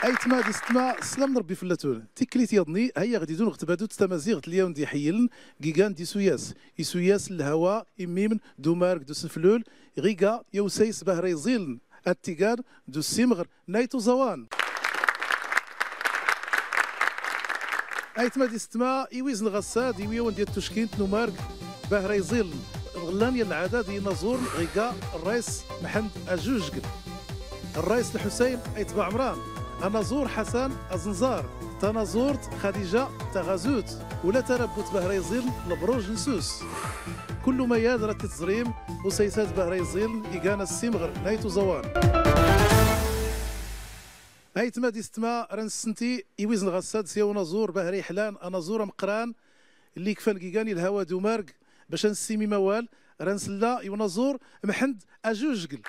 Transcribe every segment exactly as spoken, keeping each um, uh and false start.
ايتما دي ستما سلام ربي فلاتون تيكليت يضني هيا غادي دون غتبادو تمازيغ اليوم دي حيلن كيغان دي سوياس يسوياس الهواء اميم دو مارك دو سنفلول غيغا يوسيس بهري زيلن التيغار دو سيمغر نايتو زوان ايتما دي ستما يويزن غساد يويون ديال تشكينت نو مارك بهري زيلن غلان يا العاده دي نازور غيغا الرئيس محمد اجوجكل الرئيس الحسين ايتبع عمران أنازور حسن أزنزار تنازورت خديجة تغازوت ولا تربت بهريزيل لبروج نسوس كل ما يادر تتزريم وسيسات بهريزيل إيقانا السيمغر نايتو زوان أيتما دي ستما رنسنتي يويزن غساد سيو نازور بهري حلان أنازور مقران اللي كفال كيغاني الهوا دومارق باش نسيمي موال رنسلا يونازور محمد أجوجكل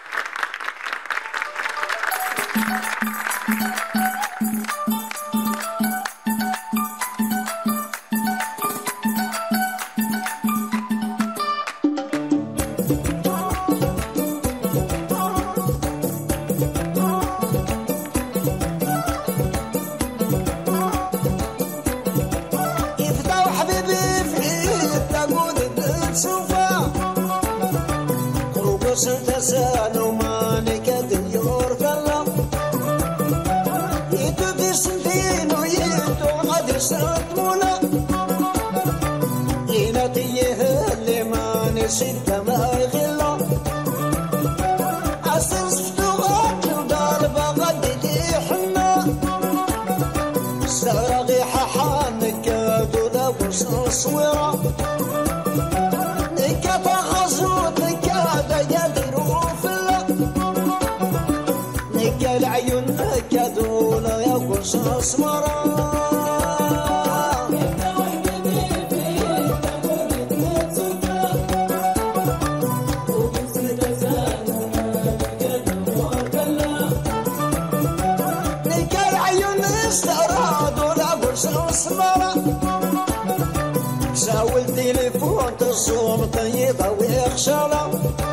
شدة ما يغلا عسر صفتوغات وضاربة غدي حنا سرغي ححانك دودا وصوصورة نكا تغزوت نكا ديادرو فلا نكا العيون نكا دولا يا وصوصورة ساوي التليفون تصوم طيبة ويخشلة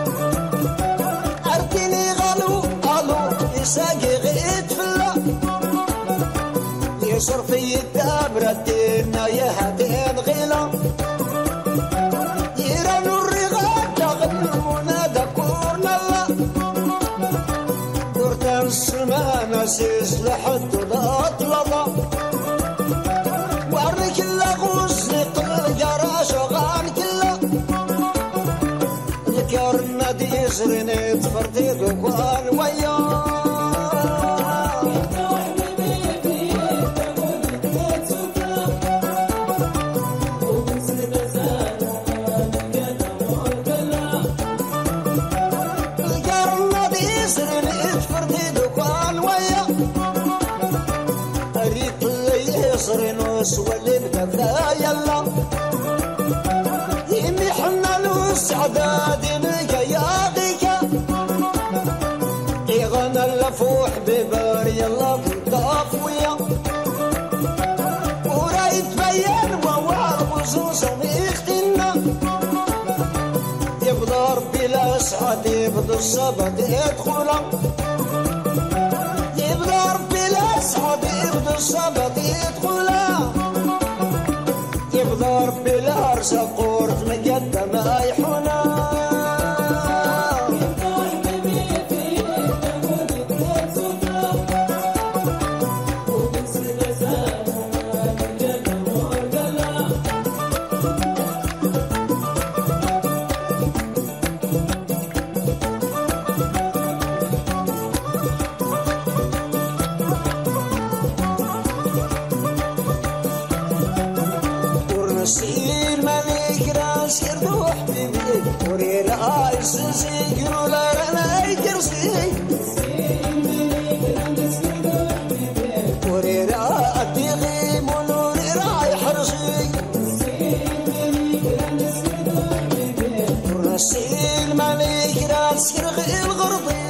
أركيني غالو ألو يساقي غيت فلا يصر في الدابرة دينا يهدين غلا يرانو الرغاب تغنمونا دكورنا لا كورتان السمانة سيس لحد الأطلطة وارك اللغوص نقل شغال كله ذكرنا دي زرني تفرتي دوكوان وياه ذكرنا دي زرني تفرتي دوكوان وياه ريت اللي يصرنوس واللي بدا يلا يمي حنا السعداد نكا غيكا يغنى اللفوح ببار يلا بالطافوية ورا يتبين ووار وزوز وميختنا يبدا ربي لا سعد يبدا الصبد يدخلا يبدا ربي لا سعد يبدا الصبد يدخلا يبدا ربي لا رزق ورث مقدم ايحونا ورنسيل ملك راس يردوح بيبي ورير عايز يقولوا لا انا يكرسي ورير عادي غيم ونوري رايح رشي ورنسيل ملك راس يرغي الغربي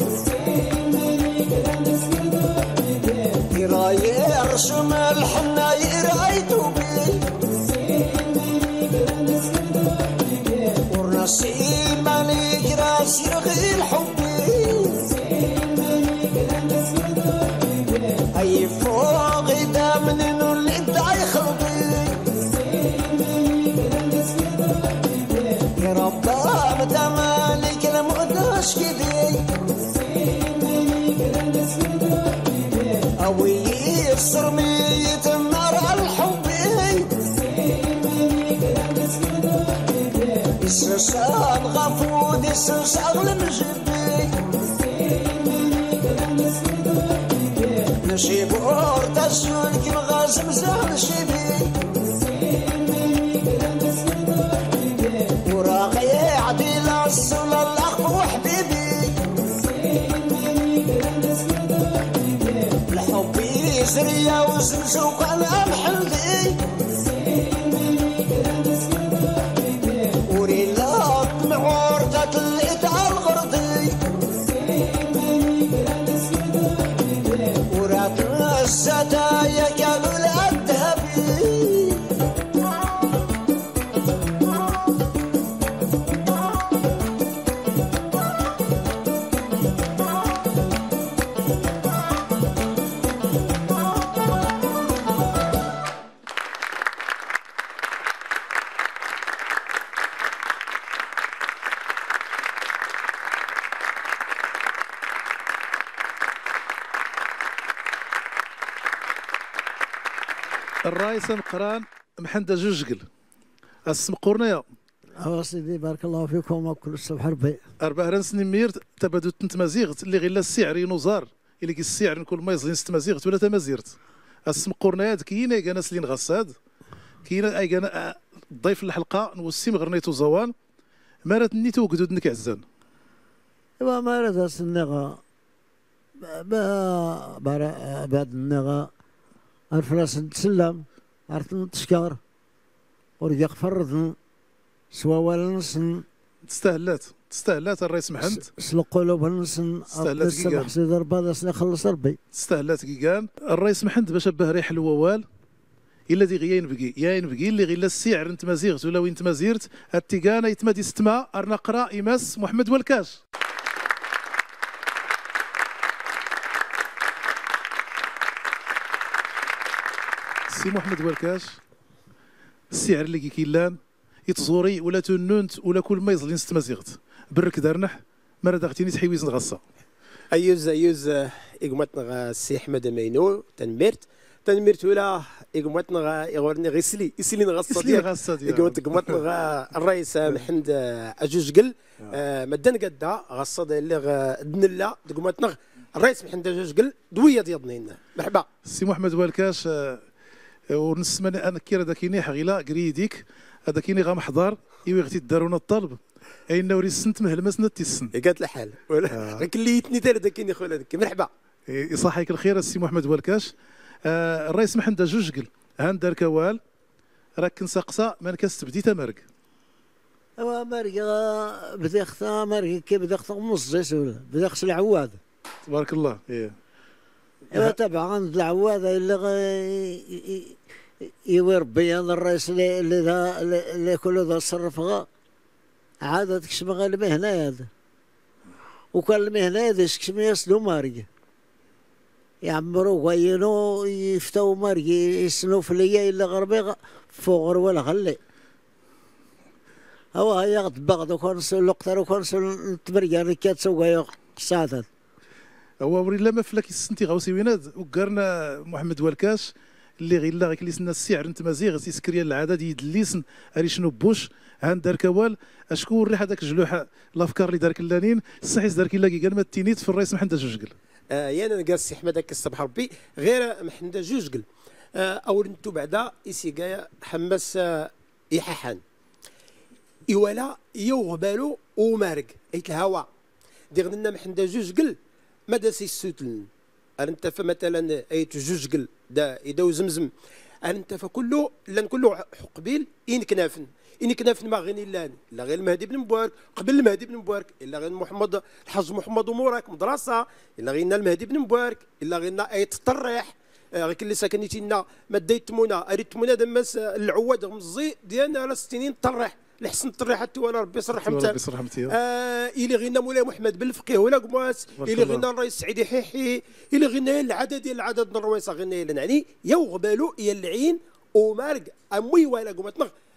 يراي يرسم الحنا يرايتو بي ورنسيل ملك راس يرغي الحبي يتمر الحبي السوسان غفود السوسان المجبي نشيب أورتا السول كي مغازم زهر شبي وراقي عديل السول الأخ وحبيبي الحبي زريا وزمزوق أنا محلي وريلات معورتة الإدعاء الغرضي ورات الستايا قالوا الذهبي الرايس مقران محمد جوجقل اسم قرنيا أه سيدي بارك الله فيكم وكل الصبح ربي أربع رنس نمير تبدو تنتمازيغت اللي غير السعر ينوزار اللي كي السعر كل ما يزلين تمازيغت ولا تمازيرت اسم قرنيا كاينه كناس اللي نغساد كاينه اي كان ضيف الحلقه نوسيم غرنيتو زوان مارات نيتو قدود نك عزان إيوا ما راه النغا بعد النغا الفراس نتسلم عرفت نتشكر ورجع فرض سوا ولا نصن تستاهلات تستاهلات الرئيس محمد سلق قلوب نصن الصبح سيدي ربي نخلص ربي تستاهلات كيكان الرئيس محمد باش باه ريح الووال الا دي غيا ينبقي يا ينبقي اللي غير السعر انت مازيغت ولا وين تمازيرت التيكانه يتمادي ستما ارنقرا يمس محمد والكاش سي محمد والكاش السعر اللي كيلان يتزوري ولا تنونت ولا كل ما يزلين ستمازيغت برك دارنح مرة داغتيني تحيويز نغصة ايوز ايوز ايغماتنا السي احمد مينو تنميرت تنميرت ولا ايغماتنا ايغورني غيسلي يسلي نغصة ديال غصة ديال ايغماتنا الرئيس محمد اجوجقل مدن قدا غصة اللي دنلا ايغماتنا الرئيس محمد اجوجقل دويه ديال ضنينا مرحبا سي محمد والكاش ونسمى انا كيرا داكيني حغيلا قريديك هذا كيني غا محضر ايوا غتي دارونا الطلب اين نوري السنت مهلمسنا تيسن قالت الحال غير كليتني دار داكيني خويا هذاك مرحبا يصحيك الخير السي محمد والكاش آه الرئيس محمد جوجقل هان دار كوال راك كنسقسا ما نكاس بديت مرق ايوا مرق بدا ختا مرق كي بدا ختا مصيص ولا بدا خص العواد تبارك الله ايه ايوا طبعا العواد اللي يوي ربي هذا الرئيس اللي اللي اللي كل ذا صرفها عاد تكشف غير المهنه هذا وكان المهنه هذا كشف يسلو ماري يعمروا وينو يفتوا ماري يسنو في ليا الا غربي فوغر ولا خلي هو هيا غتبغض وكنسل لقطر وكنسل تبريا كات سوى قصادات هو وري لا ما فلاك السنتي غاوسي ويناد وكرنا محمد والكاش اللي غير لا غير ليسنا السعر انت مازيغ تيسكريا العدد يدليسن اري شنو بوش هان دار كوال اشكون ريح هذاك الجلوح الافكار اللي دارك اللانين الصحيح دارك الا قال ما تينيت في الرئيس محمد جوجقل آه يانا نقال السي احمد هكا الصباح ربي غير محمد جوجقل آه او نتو بعدا يسيقايا حماس آه يححان ايوالا يوغبالو ومارق ايت الهوا ديغنا محمد جوجقل ماذا سيسوتلن انت فمثلا ايت جوجقل دا يداو زمزم انت فكله لان كله قبيل ان كنافن ان كنافن ما غير لان الا غير المهدي بن مبارك قبل المهدي بن مبارك الا غير محمد الحاج محمد وموراك مدرسه الا غير المهدي بن مبارك الا غير ايت الطريح غير اللي ساكنيتينا ما دايتمونا اريد تمونا دمس العواد مزي ديالنا على ستين طريح لحسن الطريح حتى وانا ربي يصرح ربي يصرح متي آه الى غينا مولاي محمد بن الفقيه ولا قماس الى غينا الرئيس سعيد حيحي الى غينا العدد ديال العدد الرويصه غينا يعني يا وغبالو يا العين ومارق اموي ولا قمتنا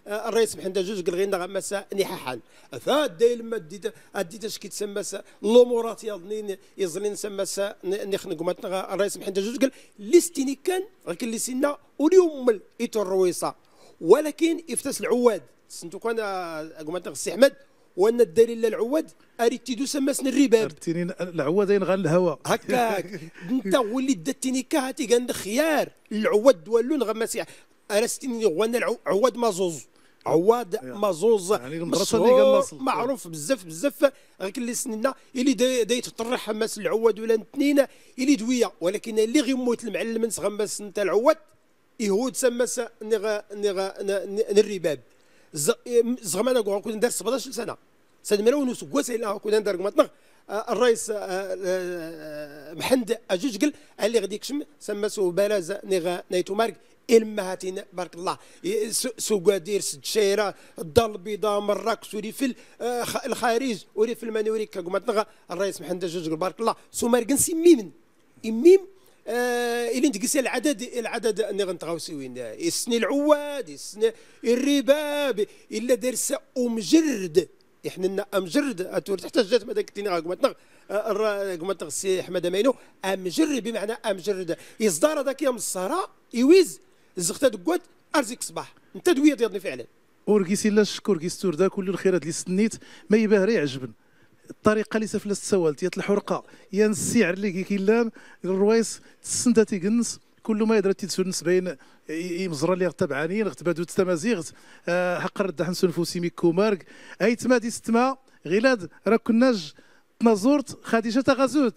الرئيس محمد جوج قال غير مسا نحاحان فدا لما ديت اديت اش كيتسمى الامورات يظنين يظنين سما نخنق مثلا الرئيس محمد جوج قال ليستيني كان ولكن اللي سنا واليوم ايتو الرويصه ولكن افتاس العواد سنتو كان مثلا السي احمد وان الدليل العواد اريتيدو سماسن الرباب ارتيني العوادين غير الهواء هكاك انت ولي دتيني كهاتي قال خيار العواد دولون غماسي ارستيني وانا العواد مازوز عواد مازوز يعني المدرسه اللي قال معروف بزاف بزاف غير اللي سننا اللي داي تطرح حماس العواد ولا الاثنين اللي دويه ولكن اللي غيموت المعلم غماس انت العواد يهود سماس نغ نغ الرباب زعما انا كنت ندير سبعطاش سنه سنه مليون وسكواس الا كنت ندير مثلا الرئيس محمد اجوج قال اللي غادي يكشم سماسو بلاز نغ نايتو مارك المهاتين بارك الله سوقادير سد شيره الدار البيضاء مراكش وريفل الخارج وريفل المانوري كما الرئيس محمد اجوج قال بارك الله سو ماركن سميمن اميم آه اللي نتقسي العدد العدد اللي غنتغاوسيوين السني العواد السني الرباب الا دارسه ومجرد احنا امجرد اتور تحتاج هذاك التيني غاكمتنا غاكمتنا السي احمد امينو امجرد بمعنى امجرد يصدر هذاك يوم الصحراء يويز الزغتا دكوات ارزيك صباح انت دويه ديالني فعلا وركيسي لا شكور كيستور دا كل الخيرات اللي سنيت ما يباهري عجبن الطريقه اللي سفلت السوالت يا الحرقه يا السعر اللي كيلان الرويس تسنتا تيقنس كل ما يدرى تيتسونس بين يمزرا اللي تبعانين غتبادو تمازيغ أه حق رد حنسون فوسيمي كومارك اي تمادي ستما غيلاد راه كناج تنازورت خديجه غازوت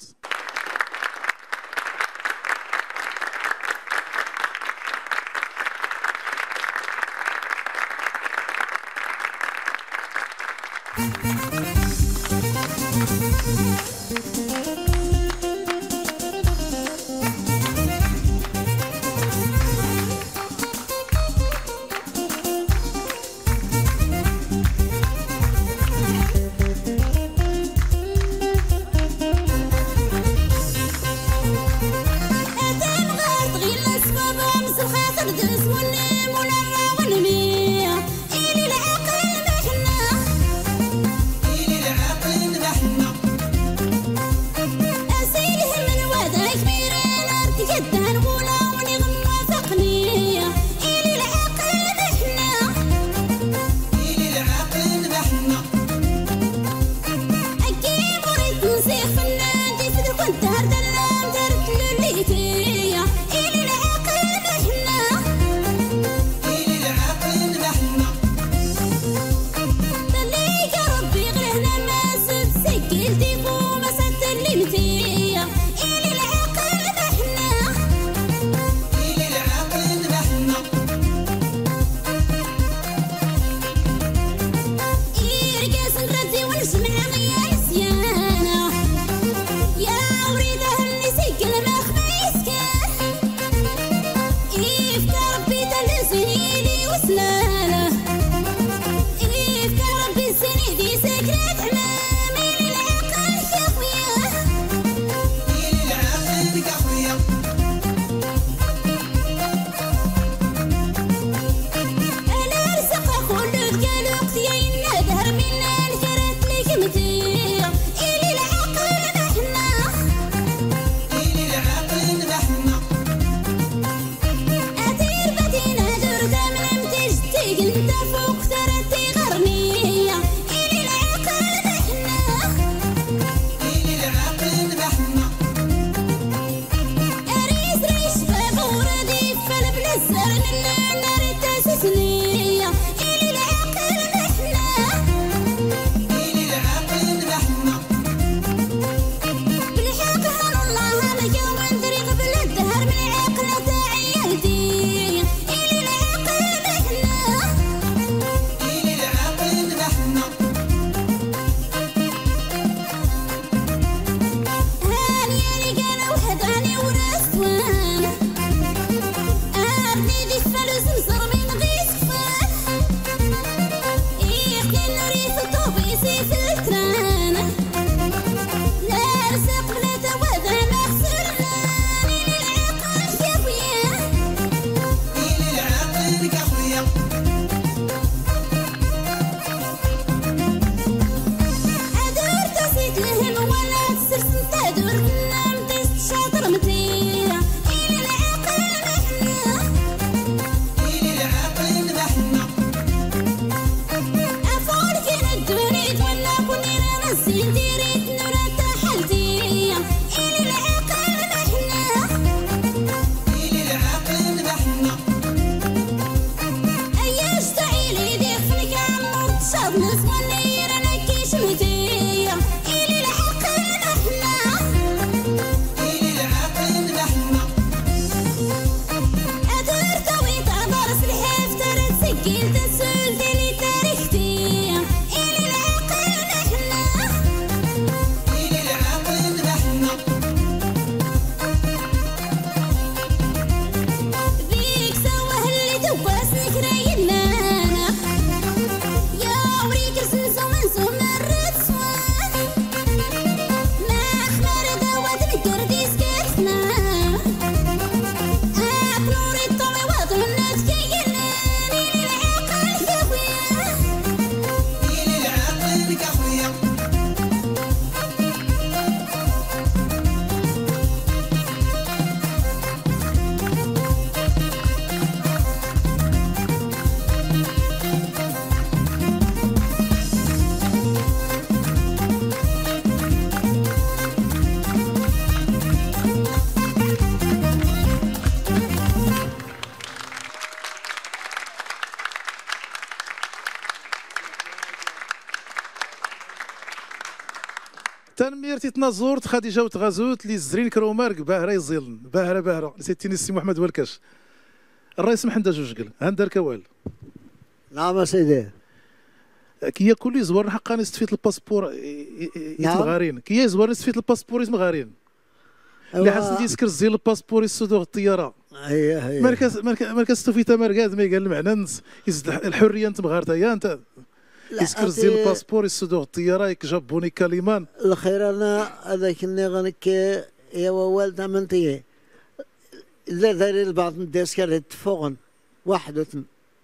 دارتي تنازورت خديجه وتغازوت لي الزرين كرومارك باهره يزيلن باهره باهره نسيتيني السي محمد والكاش الرئيس محمد جوجكل هندر كوال. نعم سيدي. كي كل يزور حقا نستفيد الباسبور يتمغارين كي يزور نستفيد الباسبور يتمغارين اللي حسن يسكر زي الباسبور يسودو الطياره هي هي مركز مركز توفيتا مركز ما قال المعنى يزد الحريه انت مغارتا يا انت يسكر زي الباسبور يسودو الطياره يكجابوني كلمان الخير انا هذاك اللي غنك يا والدها منتي لا داري البعض الناس كانت تفوقن واحد وثم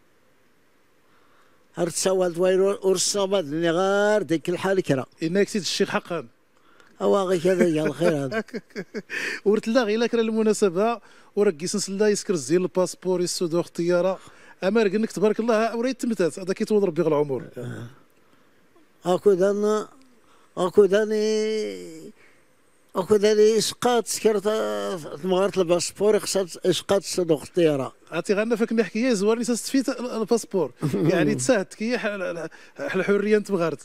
هر تسوالت ويرو ورصامد اللي غار ديك الحال كرا انك سيد الشيخ حقا هو غير كذا يا الخير هذا ورت لا غير كرا المناسبه وركيس نسلا يسكر زي الباسبور يسودو الطياره اما رقنك تبارك الله وريت تمتات هذا كيتوض ربي العمر اكو دانا اكو داني اكو داني اسقاط سكرت مغارت الباسبور خصها اسقاط صندوق الطياره عرفتي غانا فاك نحكي زوارني تستفيد الباسبور يعني تساهد كي الحريه انت مغارت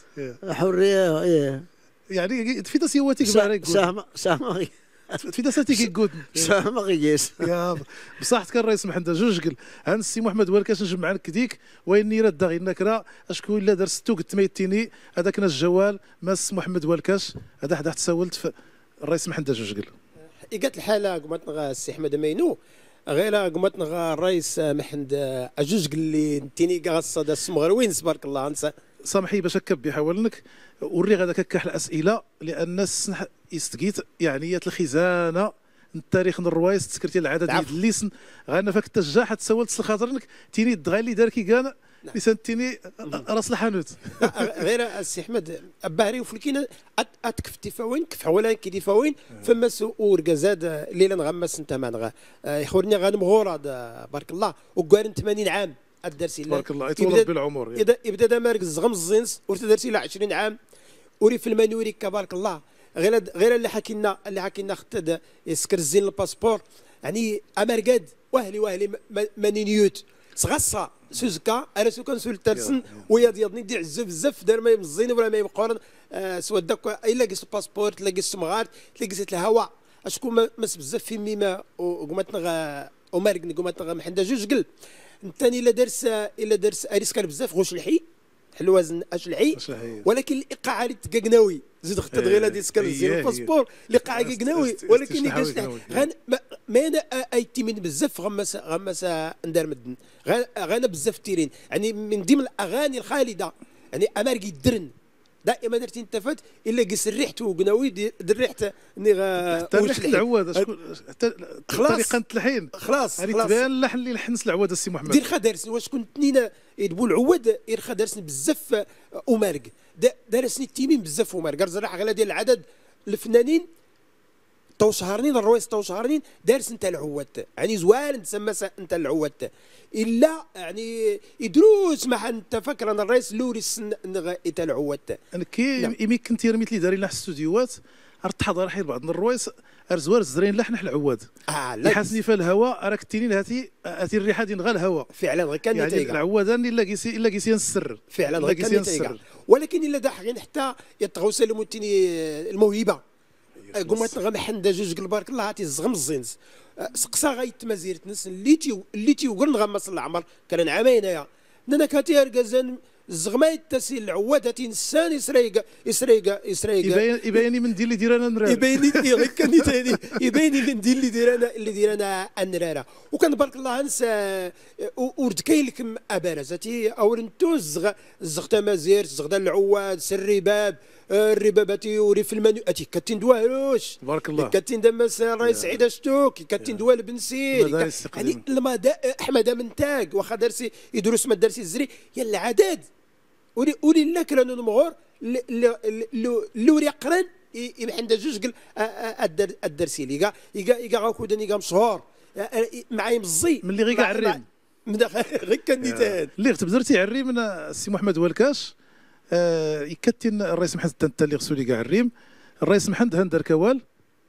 الحريه ايه يعني تفيد سيواتيك بارك سهم سهم تفيد ساتيك يقود سهم غيس يا بصحتك الرئيس محمد جوجكل هان السي محمد والكاش نجمع لك ديك وين راه داغي النكره اشكون الا دار ستو قلت ميتيني هذاك الجوال ماس محمد والكاش هذا حدا تسولت في الرئيس محمد جوجكل قالت الحاله قمت نغا السي احمد مينو غير قمت نغا الرئيس محمد جوجكل اللي نتيني قاصه دا السمغروين تبارك الله انسى سامحي باش كبي حاولنك وري غادا كاح الاسئله لان الناس يستقيت يعني الخزانه التاريخ الروايس تسكرتي العدد ديال الليسن غانا فاك التجاح تسولت خاطرك تيني الدغا اللي دار كي كان لسان تيني راس الحانوت غير السي احمد باهري وفلكينا اتكفتي فوين كف ولا كيدي فوين فما سؤور زاد ليلا نغمس انت ما نغا يخورني غنمغور بارك الله وقارن ثمانين عام الدرسي تبارك الله يطول بالعمر اذا يبدا دا مارك الزغم الزينس ورتدرسي له عشرين عام وري في المانوري تبارك الله غير غير اللي حكينا اللي حكينا خد يسكر الزين الباسبور يعني امرقاد واهلي واهلي مانينيوت صغصه سوزكا انا سو كان سولترسن ويا ديالني دي عزو بزاف دار ما يمزين ولا ما يمقورن آه سوا داك الا قيس الباسبور تلاقي السمغات تلاقي زيت الهواء اشكون مس بزاف في ميما وقمتنا ومارك قمتنا محندا جوج قل انتاني الا درس الا درس اريسكال بزاف غوش الحي حلوازن اش العي ولكن الايقاع على تقناوي زيد خطط غير هادي سكال زين الباسبور الايقاع قناوي ولكن يقاس غان ما انا ايتي من بزاف غمس غمس ندار مدن غانا بزاف تيرين يعني من ضمن الاغاني الخالده يعني اماركي درن دائما درتي انتفت الا قيس ريحته وقناوي دير ريحته ني واش العواد حتى طريقه الحين خلاص يعني تبان اللحن اللي لحنس العواد السي محمد دير خدرسني واش كنت نينا يدبو العواد ير خدرسني بزاف ومارق دارسني التيمين بزاف ومارق رزراح غير ديال العدد الفنانين تو شهرين الرويس تو شهرين دارس انت العواد يعني زوال تسمى انت العواد الا يعني يدروس ما انت فاكر انا الرئيس لوريس انت العواد انا كي يمكن كنت رميت لي داري لنا الاستوديوهات تحضر حيل بعض الرويس ارزوار الزرين لحن العواد اه لا يحسني في الهواء راك تينين هاتي هاتي الريحه ديال غا الهواء فعلا غير كان يعني العوادان الا قيسي الا قيسي السر فعلا غير كان السر ولكن الا داحين حتى يطغوا سلموا التيني الموهبه قمت غمحن جوج بارك الله هاتي الزغم الزينز سقسا غيتمازير تنس اللي تي اللي تيوقر نغمس العمر كان عامين يا نانا كاتي اركازان الزغمايت تسيل العواد تنسان يسريق يسريق يسريق يبين يبيني من دير اللي دير انا نراره يبيني غير كان ثاني يبيني من دير اللي دير انا اللي دير انا النراره وكان بارك الله انسى ورد كايلكم ابارزتي او انتو الزغ الزغتا مازير زغدا العواد سريباب الربابتي وري في المنيو اتي كاتين دواروش تبارك الله كاتين دمس الرئيس سعيد اشتوك كاتين دوال بن سير يعني لما احمد منتاج واخا درسي يدرس ما درسي الزري يلا العدد ولي ولي لا كرانو المغور اللي وري قران يمحن جوج قال الدرسي لي كاع يكا غاكو داني كاع مشهور معايا مزي من اللي غير كاع عريم غير كان نيتان اللي تبدرتي عريم من السي محمد والكاش آه يكتن الرئيس محمد تنتا اللي خصو لي كاع الريم الرئيس محمد هندر كوال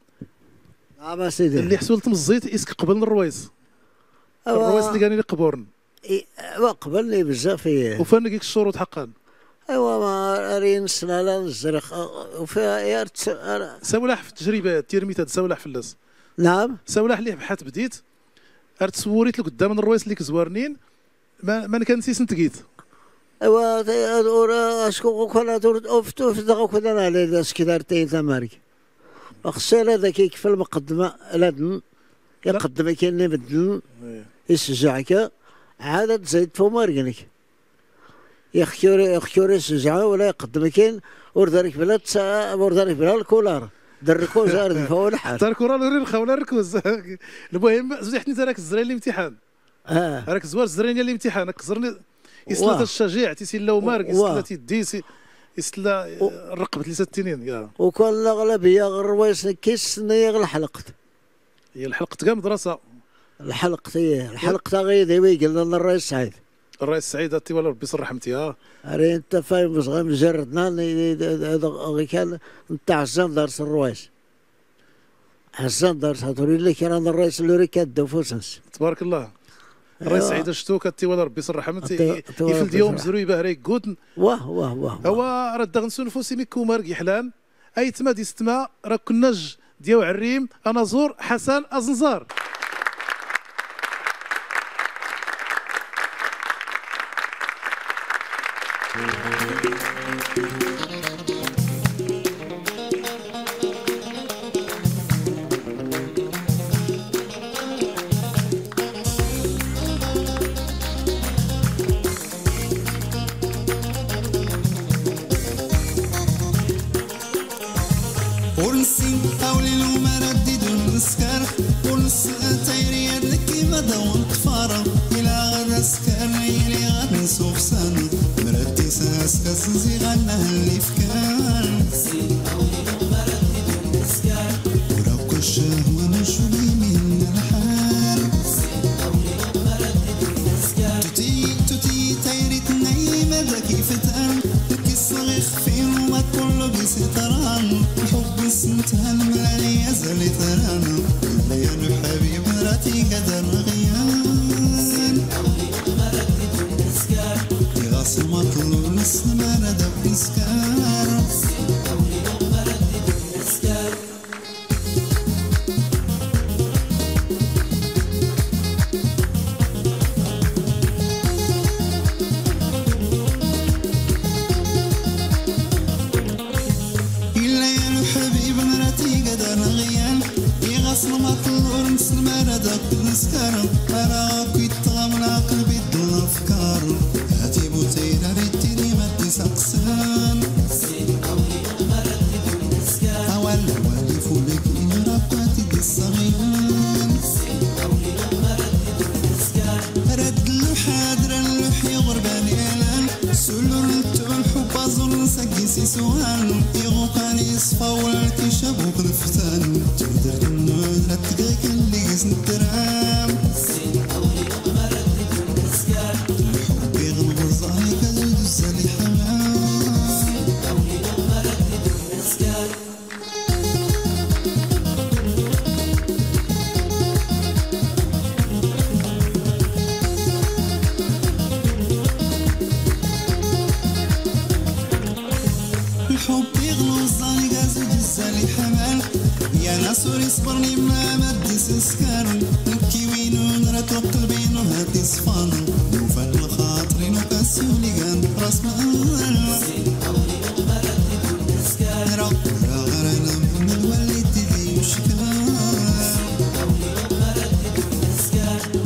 اه سيدي اللي حصلت مزيت اسك قبل الرويس الرويس اللي كان لي قبورن اي قبلني بزاف وفان كيك الشروط حقا ايوا ما رين سنه لا نزرق وفيها يا ساولاح في التجربه تيرميت هاد ساولاح فلاس. نعم ساولاح اللي بحات بديت ارت صوريت لك قدام الرويس اللي كزوارنين ما ما كنسيش نتقيت. ايوا ورا شكون كنا دور اوفتو في دغه كنا على داس كي دارتي تمارك خصنا هذا كيكفي المقدمه لادن يقدم كاين اللي بدل يشجعك عاد تزيد فوق ماركنك يخيور يخيور يشجعه ولا يقدم كاين وردارك بلا تسا وردارك بلا الكولار دركو زار فوق الحال دار الكره نرخا ولا ركوز. المهم زحتني راك الزرين الامتحان اه راك زوار الزرين الامتحان كزرني يسلا الشجاع تيسلا مارك يسلا تيدي يسلا الرقبه ثلاث سنين كاع وكان الاغلبيه غير روايس كيس نيه غير الحلقه هي الحلقه كاع مدرسه الحلقه هي الحلقه غير ويقول لنا الرئيس سعيد الرئيس سعيد هاتي ولا ربي يصرح متيها راه انت فاهم صغير مجردنا هذا كان نتاع عزام دارس الروايس عزام دارس هاتوري اللي كان انا الرئيس اللي كاد فوسنس تبارك الله الرئيس سعيد شتو كاتي ولا ربي يصرح متي يفلد يوم زروي باهري كودن واه واه واه هو راه دغنسو نفوسي ميكو مارك يحلان اي تما دي ستما راه كناج ديال عريم انا زور حسن ازنزار. ونسي حاولي لو ما رديد ونسكر ونس تايري لك ما دون طفارة إلا غدا سكر إلي غدا نسوق سنة مردي ساس كسنزي غنا اللي فكان نسي حاولي لو ما رديد ونسكر وراك الشهوة نشوي من الحال نسي حاولي لو ما رديد ونسكر توتي توتي تايري تنعي مدى كيف تان لكي الصغير خفي وما كله بيسيطران الحب سنتها الملاني يزالي ترانا ليالي حبيب مراتي قدر غيان يغاص المطلوب نسلم ندب نسكار نسكر أراك يتغام العقل بدون أفكار هاتي بوتينا ريتيني ما تسقسان سيدي قولي ما ردد نسكر أولا والي فولك إن رقاتي دي الصغيان سيدي قولي ما ردد نسكر رد اللوحاد را اللوحي غرباني إعلان سلور التول حب أظن سقيسي سوال يغوقاني يصفى والكي شابوك الفتان تقدر تنود لا تقاك اللي قسن الترام سيدي قولي ما ردد نسكر حبي غنغزاني كذل دزالي حمام سيدي قولي ما ردد نسكر الحب يغلوز ظاني قازو جزالي حمال يا ناس يصبرني ما مدي سسكر نبكي وينو نرتو قلبينو هادي صفانو نوفل الخاطرين وكاسولي كان راس مال سيدي قولي ما ردد نسكر راه غرانا من الوليد اللي يشكر سيدي قولي ما ردد نسكر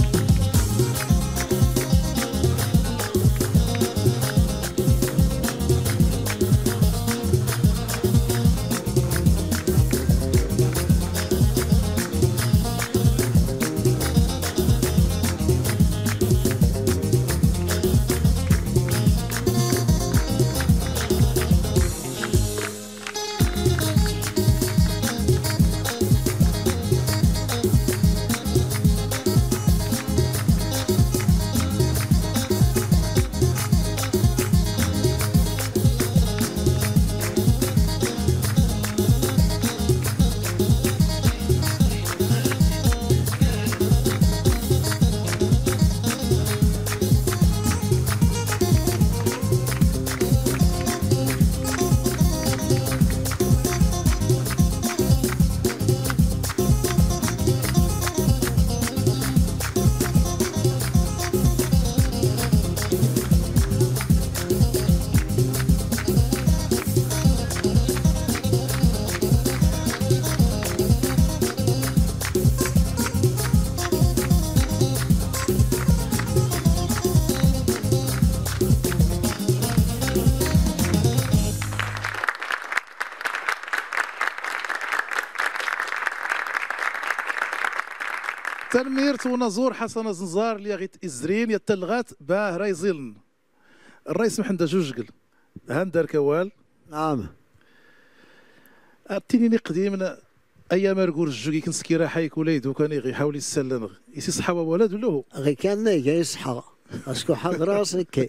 تنميرت ونزور حسن زنزار اللي غيت ازرين يا تلغات باه رايزيلن الرئيس محمد جوجل هاندر كوال نعم التنيني قديم ايام رجول الجوكي كنسكي راه حيك وليدو كان يحاول يسلن يسي صحابه ولد ولا هو غي كان نيجا يصحى اسكو حاض راسك كي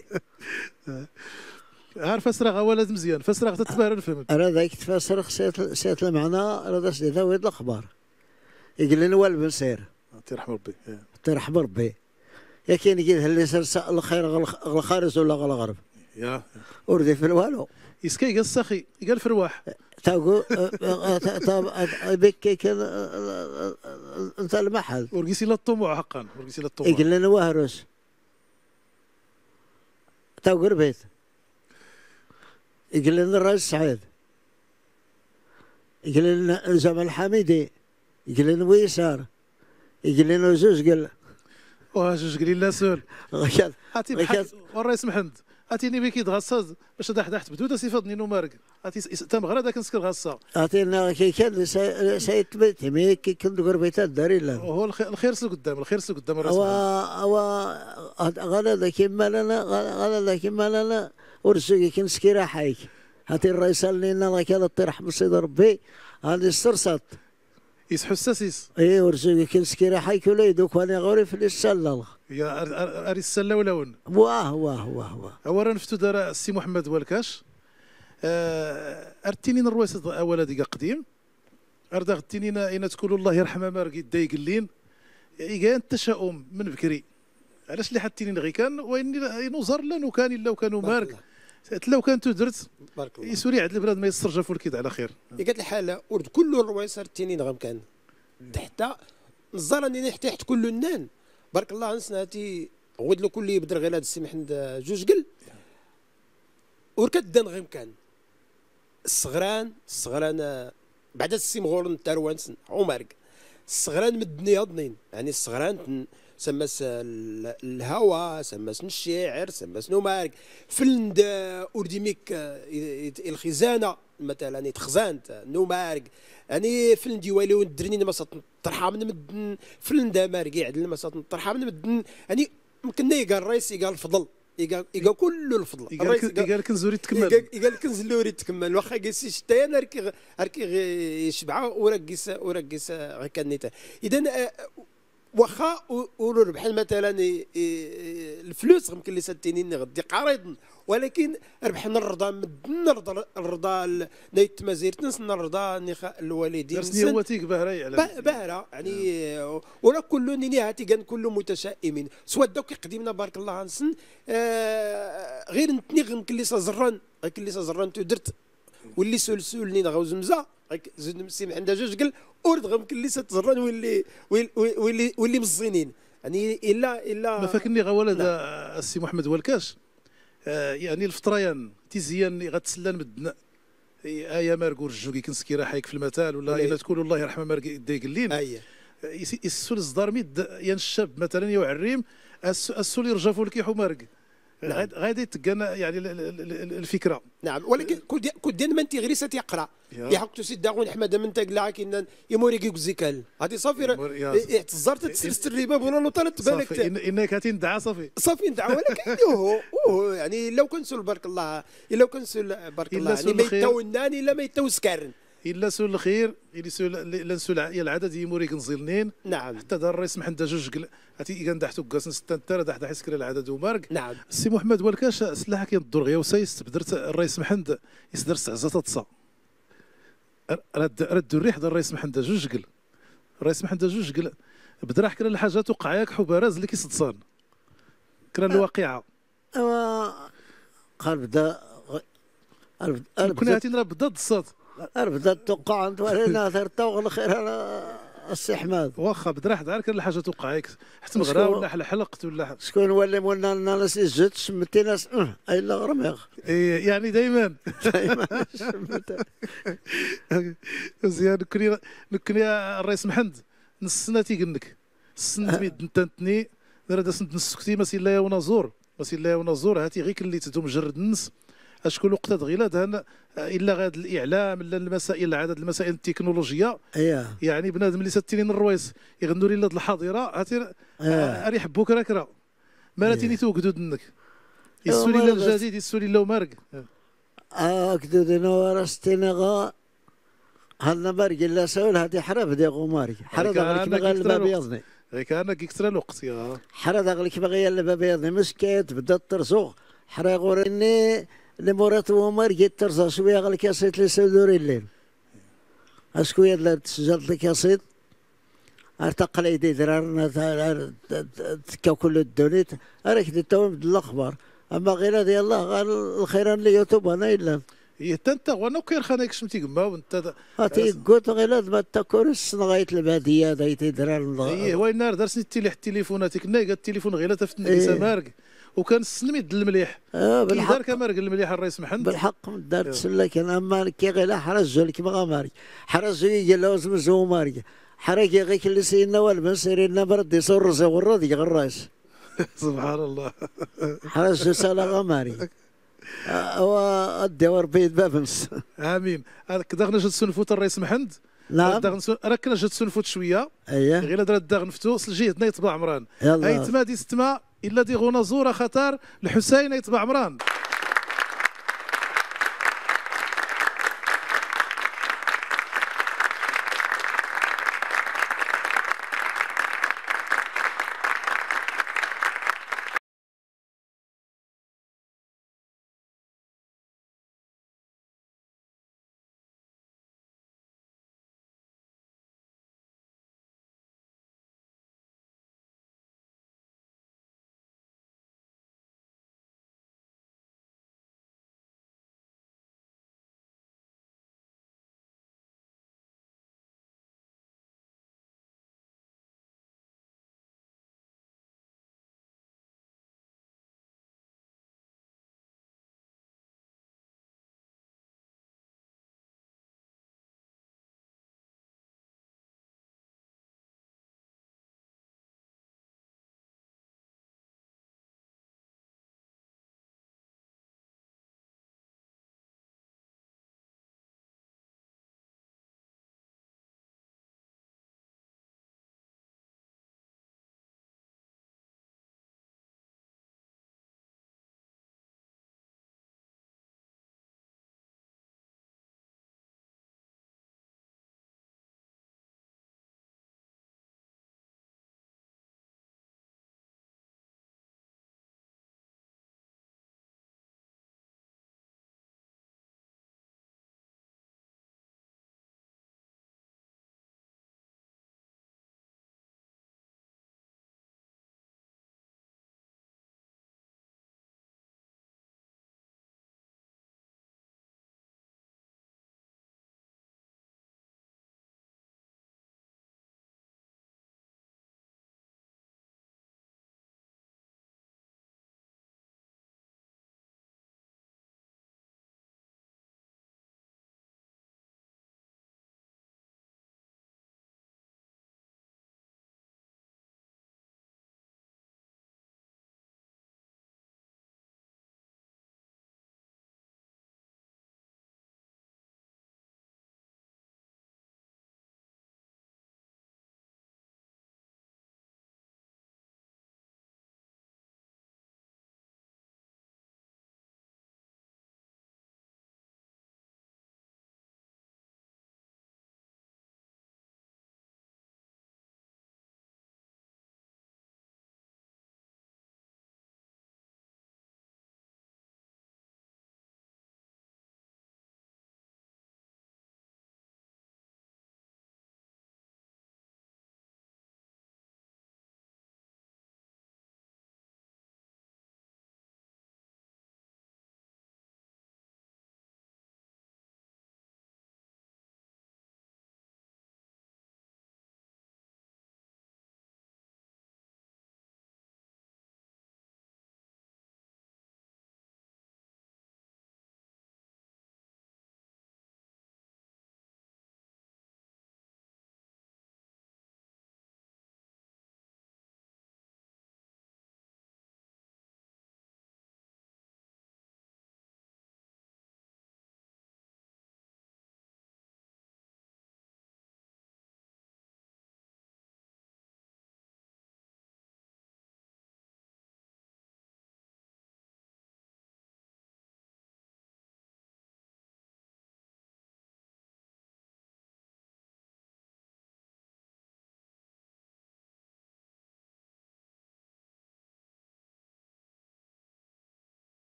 عارف اسرع ولد مزيان فاسرع تتبارن فهمت انا ذاك تفسر سيت سيت المعنى راه سيت ويد الاخبار يقول لنا والبن سير ترحم ربي ترحم ربي يا كاين يقول اللي سر الخير غل خارج ولا غل غرب يا وردي في الوالو يسكي قال السخي قال فرواح تاقو بكي كان انت المحل ورقيسي للطموع حقا ورقيسي للطموع يقول لنا وهرس تاقو ربيت يقول لنا الرئيس سعيد يقول لنا جمال حميدي يقول لنا ويسار يقول لنا زوج قال واه جوج قليل لا سول غير هاتي بحال والرئيس محمد هاتيني بكي تغصد باش داح داح تبدو سيفاضني نو مارك هاتي تم غرا كنسكر غصه عطينا كي كان سيد تمي كي كنت قربيت الدار لا هو الخير سلو قدام الخير سلو قدام الرئيس و و غلا كيما لنا غلا كيما لنا ورسوكي كنسكي راه حيك هاتي الرئيس لنا كان الطرح بسيد ربي هذه السرسات يسحو الساسيس اي ورسوكي كنسكي راه حيك ولا يدوك وانا غوري في السله يا اري السله ولا ون واه واه واه واه هو راه نفتو دار السي محمد والكاش ارتينين الرويس اولا ديك قديم اردا غتينين اين تقول الله يرحمها ماركي داي قلين كان التشاؤم من بكري علاش اللي حتينين غي كان وين نوزر لانه كان الا وكانوا مارك لو كانت درت بارك الله يسوري عند البلاد ما يسترجفوا الكيد على خير قالت الحاله ورد كل الرويس التنين غم كان حتى نزرني حتى حتى كل النان بارك الله نسناتي غود له كل يبدر غير هذا السي محمد جوجل وركدان غيم كان الصغران الصغران بعد السي مغور التروان عمرك الصغران مدني هضنين يعني الصغران سماس الهوا سماس الشاعر سماس نومارك فلند اورديميك الخزانه مثلا تخزانت نومارك يعني فلند يواليو الدرنين مسات طرحه من مدن فلند مارك يعدل مسات طرحه من مدن يعني يمكن يقال الرئيس يقال الفضل يقال يقال كل الفضل يقال كنز وريد تكمل يقال كنز اللي وريد تكمل واخا قيسي شتايا ركي ركي يشبعها ورقيس ورقيس غكنيته اذا واخا وربح مثلا الفلوس يمكن اللي ساتينين غدي قريض ولكن ربحنا الرضا مدنا الرضا الرضا نيت مازيرتنس الرضا نخا الوالدين درسني هو تيك باهره على باهره يعني ولا كل نياتي كان كله متشائمين سوا دوك قديمنا بارك الله عنسن آه غير نتني يمكن اللي سازران يمكن اللي سازران درت واللي سلسلني نغاو زمزه زيد مسيم عندها جوج قال ورد يمكن اللي ستزران واللي واللي واللي مزينين يعني الا الا ما فاكرني غا ولد السي محمد والكاش آه يعني الفطريان تيزيان غتسلان مدنا ايا ماركور الجوكي كنسكي راه حيك في المثال ولا الا تقول الله يرحمه ماركي داي قلين اييه يسول الصدار ميد ين الشاب مثلا يا عريم السول يرجفوا لك حمارك نعم. غادي تلقى يعني الفكره نعم ولكن كنت ديال ما انت غير يقرا يحق تسيد داغون احمد من تقلع كي يموري كي زيكال هذه صافي تزرت تسلسل الرباب ولا لو طالت بالك انك هتندعى صافي صافي ندعى ولكن هو هو يعني لو كنسول بارك الله لو كنسول بارك الله يعني ما يتو الناني لا ما يتو سكارن الا سول الخير الا سول الا سول العدد يموري كنزيلنين نعم حتى دار الرئيس محمد جوج هاتي كان دحتو كاس ستة ترى دح دح يسكر العدد ومارك نعم السي محمد والكاش سلاح كاين الدور غيا وسايس بدرت الرئيس محمد يصدر استعزه تصا رد رد الريح دار الرئيس محمد جوج الرئيس محمد جوج بدرا حكى الحاجات وقع ياك حبراز اللي كيصدصان كرا الواقعه اوا قال بدا كنا هاتي بدا الصاد بدا توقع انت ولا ثرتا الخير على السي حماد واخا بدرا حدا كان الحاجه توقع ياك حتى مغرا ولا حلقت ولا شكون ولا مولا ناس جات شمتي ناس اه الا غرميغ يعني دائما دائما مزيان كوني كوني الرئيس محمد نص سنه تيقنك السنه ميد نتنتني راه سنت نسكتي ماسي لا ونزور ماسي لا ونزور هاتي غير كلي تدو مجرد النص اشكون وقتات غير هذا الا غاد الاعلام الا المسائل عدد المسائل التكنولوجيه اييه يعني بنادم اللي ساتينين الرويس يغنوا لي الحاضره هاتي آه. ريح بوك راكرا مراتيني توقدوا دنك إيوا يسولي ما لا بس- الجديد يسولي لا مرق اه كدودنا ورستينغا هذا مرق لا سول هذه حرب دي غماري حرد هيك غلك أنا بغى كيكترا الوقت. البابيضني غير كان كيكثر الوقت يا حرد غلك بغى البابيضني مسكيت بدا ترزوغ حرا غورني لمورات ومر جيت ترزا شويه غلك يا سيت لي سودوري الليل اسكويا لا تسجلت لك يا سيد ارتقل يدي درارنا تكا كل الدونيت راك دي تو الاخبار اما غير هذه الله قال الخيران اليوتيوب انا الا هي انت وانا كير خانك شمتي كما وانت هاتي قلت غير ما تكورس نغاية البادية دايتي درار ايه وين نار درسني التيلي التليفوناتك كنا قال التليفون غير تفتني إيه. سمارق وكان السنميد المليح اه كي دار بالحق كمارق المليح الرئيس محمد بالحق دارت سلك انا اما كي غير حرز لك ما ماري حرز قال له اسم زو ماري حرق غير كل سينا والبن سيرنا برد يصر زور رضي الراس سبحان الله حرز سالا غماري وادي وربيت بابنس امين هذاك داغ نجد سنفوت الرئيس محمد نعم راك نجد سنفوت شويه اييه غير درا داغ نفتو سلجيه يتبع عمران يلا ايتما دي ستما الا دي غونا زوره خطر الحسين يتبع عمران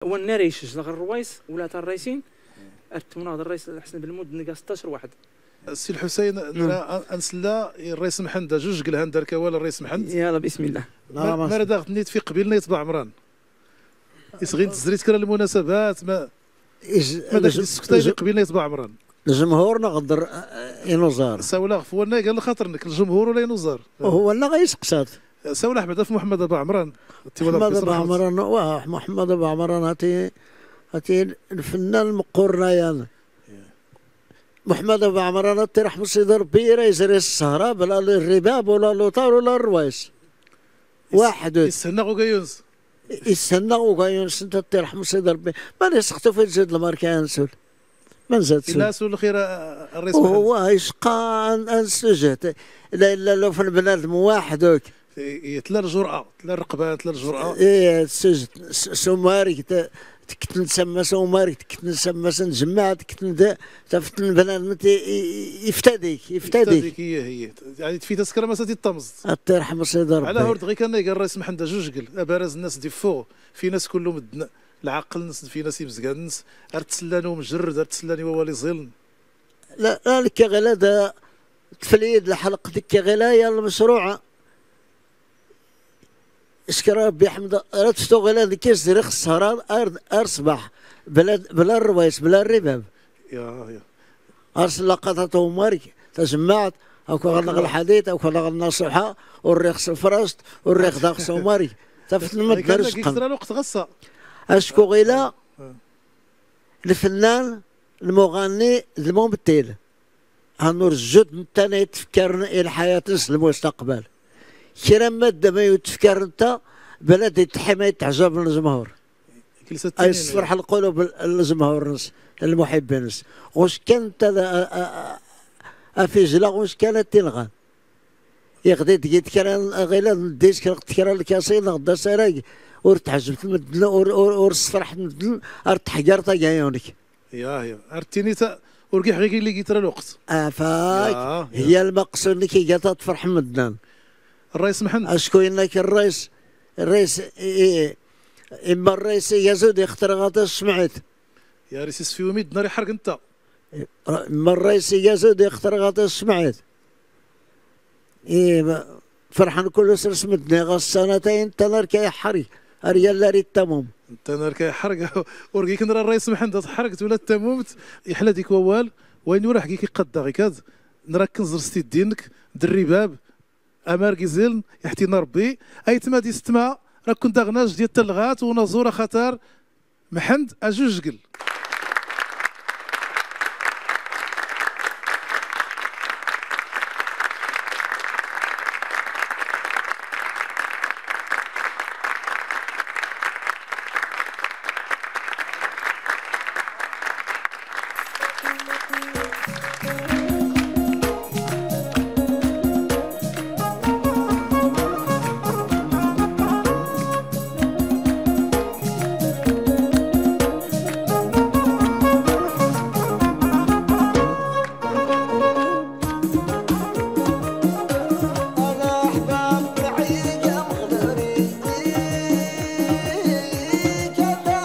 هو النار يشج غير الروايس ولا تاع الرئيسين ارتمنا هذا الرئيس حسن بن المود نلقى ستاشر واحد. السي الحسين انسلا الرئيس محمد جوج قال هندر كوال الرئيس محمد يلا بسم الله. ما راه نيت في قبيل نيت عمران يصغي تزريت كرا المناسبات ما ما داك السكتاي قبيل نيت عمران الجمهور نقدر ينوزار ساولا فوانا قال خاطرنك الجمهور ولا ينوزار هو لا غيسقسات ساولا بعدا في محمد ابو عمران محمد ابو عمران واه محمد ابو عمران هاتي هاتي الفنان المقور ريان محمد ابو عمران هاتي رحم سيدي ربي يزري السهره بلا الرباب ولا لوطار ولا الروايس واحد يستنى وكايونس يستنى وكايونس انت ترحم سيدي ربي ما نسقطوا في الجد الماركان سول ما نزاد سول لا سول الخير الرئيس وهو يشقى انسجه لا الا لو في البنادم واحد تلا الجرأة تلا الرقبة تلا الجرأة ايه سجد سوماري كنت نسمى سوماري كنت نسمى سنجمع كنت تفت البنادم يفتديك يفتديك هي هي يعني في تذكره ما ساتي الطمز الله يرحم سيدي ربي على هورد غير كان قال الرئيس محمد جوج قال بارز الناس دي فوق في ناس كلهم مدن العقل ناس في ناس يمزقان الناس ارتسلاني ومجرد ارتسلاني ووالي ظل لا لا لك غير هذا تفليد الحلقه ديك غير هي المشروعه اشكر ربي يحمد راه تشتغل هذيك الزريخ السهران ارصبح بلا بلا الروايس بلا الرباب يا يا ارسل لقطته مارك تجمعت او كان الحديث او كان النصيحه والريخ الفرست والريخ داق سوماري تفت المدرس كثر الوقت غصه اشكو غيلا الفنان المغني الممثل هنور الجد انت يتفكر الى حياه المستقبل كرا ماده ما يتفكر انت بلد يتحمى تعجب الجمهور اي فرح القلوب الجمهور المحبين واش كانت في جلا واش كانت تلغى يغدي تجي كرا غير نديش كرا الكاسين غدا سراي ورتحجبت مدن ورصفرح مدن ارتحجرت جايونك يا يا ارتيني تا ورقي حقيقي اللي قيت الوقت افاك هي المقصود اللي كي جات تفرح مدن الرئيس محمد اشكو انك الرئيس الرئيس إيه اما الرئيس يزود يختار غاطا سمعت يا ريسيس في يومي ناري حرق انت اما الرئيس يزود يختار غاطا سمعت ايه فرحان كل سرس مدني غا السنتين تنار كي حري اريال لاري التموم انت نار كي حرق ورقي كنرى الرئيس محمد حرقت ولا التمومت يحلى ديك ووال وين وراه حكي قد غيكاد نراك كنزرستي دينك دريباب امار كيزيل يحتينا ربي ايتما دي ستما راه كنت غناج ديال التلغات ونزوره خطر محمد اجوجقل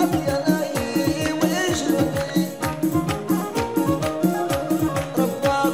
ربك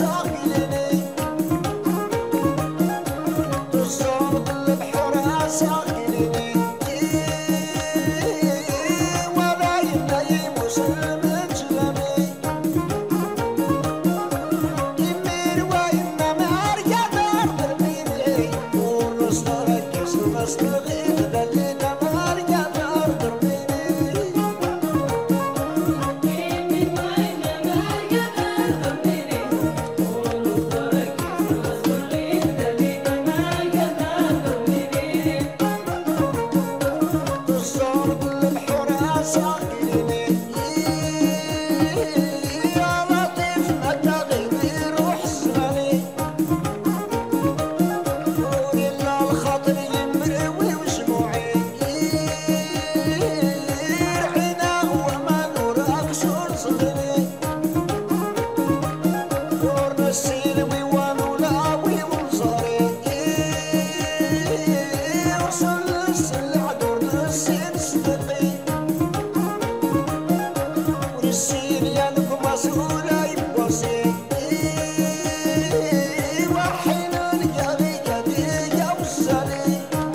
ساقيني الصوت البحر ساقيني ولا ينايم وسلم جلمي يمير ويما ماركة دار دربيني ونصدرك اسم استغيث دلينا ماركة دار دربيني الصوت البحر ساقيني يا لطيف متى غير روح الزماني وإلا الخاطر يمروي وجموعي رعينا وما نوراك شور صغيري ورنسيل ويوانو لاوي ونصاري وصل السلع دور نسيت صدقي ورسيل يانكم مسؤولة يبوسي وحين الجري جدي يوصلي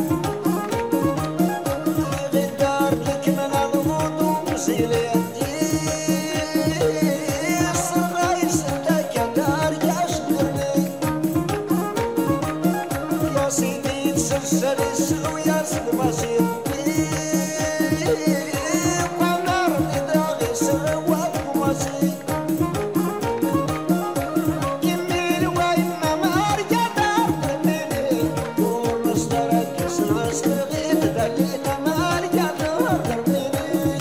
غدار لك من الغضو مسيلي الصغير ستك دار يشكرني يا سيدي تسلسل السلو يا سلماسي ونار نداغي سروات وماسي يميل ويما مارجة دار دربيني ونصدرك اسم استغيث دلينا مارجة دار دربيني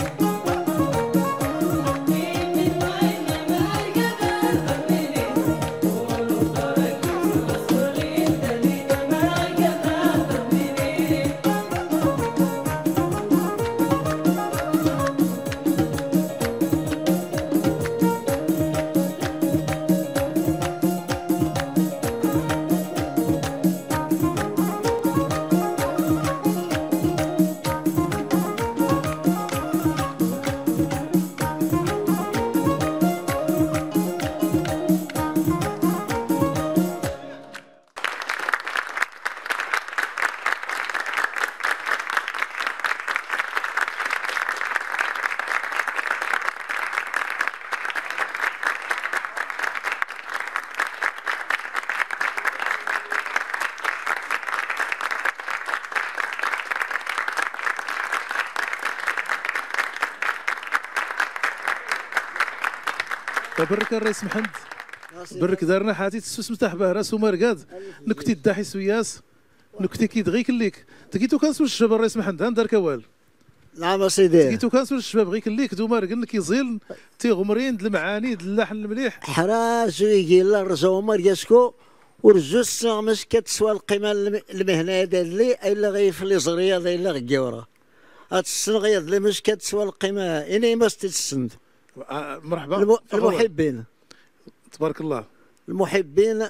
برك الرئيس محمد برك دارنا حاتي تسوس متاح بهراس ومرقاد نكتي الداحي سوياس نكتي كيدغي كليك تكيتو كانسول الشباب الرئيس محمد هندار كوال نعم اسيدي تكيتو كانسول الشباب غير كليك دو مرقن كيزيل تيغمرين د المعاني د اللحن المليح حراس ويجي لا رجعوا مريسكو ورجو الساعة مش كتسوى القيمة المهنة اللي إلا غير في الإزرية إلا غيورا هاد السن غير اللي مش كتسوى القيمة إني ما ستتسند آه، مرحبا الم... تفضل. المحبين تبارك الله المحبين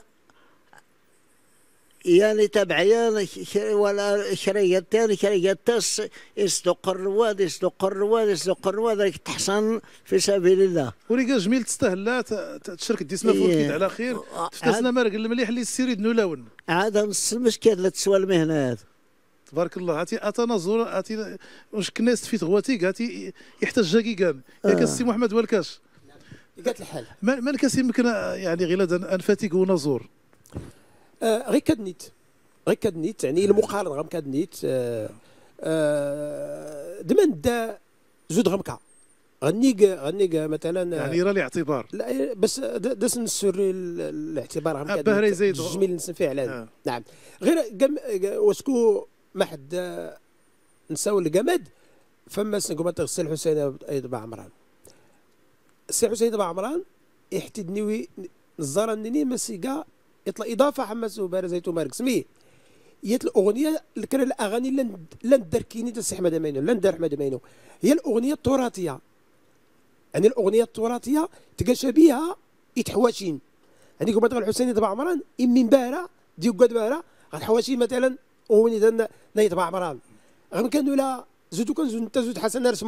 يعني تبعيان ولا شريات تاني شريات تاس يصدق الرواد يصدق الرواد يصدق الرواد راك تحسن في سبيل الله وريقا جميل تستاهل لا تشارك ديسنا إيه. فوكيد على خير فتاسنا مرق المليح اللي السيريد نولون عاد نص المشكل لا تسوى المهنة هذا تبارك الله هاتي اتانا زور هاتي واش كنا استفيد غواتيك هاتي يحتاج جاكيكان ياك السي محمد والكاش قالت الحال ما ما الكاس يمكن يعني غير انفاتيك ونزور آه غير كدنيت غير كدنيت يعني المقارنه غير كدنيت آه آه دمن دا زود غمكا غنيق غنيق مثلا يعني راه الاعتبار لا بس داس نسوري الاعتبار غير بهري زيد جميل نسن فعلا آه. نعم غير قم واسكو ما حد نساو الجماد فما سنقوم تغسل حسين ايضا بعمران السي حسين با عمران يحتدني نزار النيني مسيقا يطلع اضافه حماس وبارز زيتو مارك سميه هي الاغنيه اللي كان الاغاني لن لن دركيني تاع السي احمد امينو لن دار احمد امينو هي الاغنيه التراثيه يعني الاغنيه التراثيه تلقى شبيهه يتحواشين يعني كما تقول حسين با عمران من بارا ديو قد بارا الحواشي مثلا اغنيه نايت با عمران غير كانوا لا زودو كان زود انت زود حسن رسموك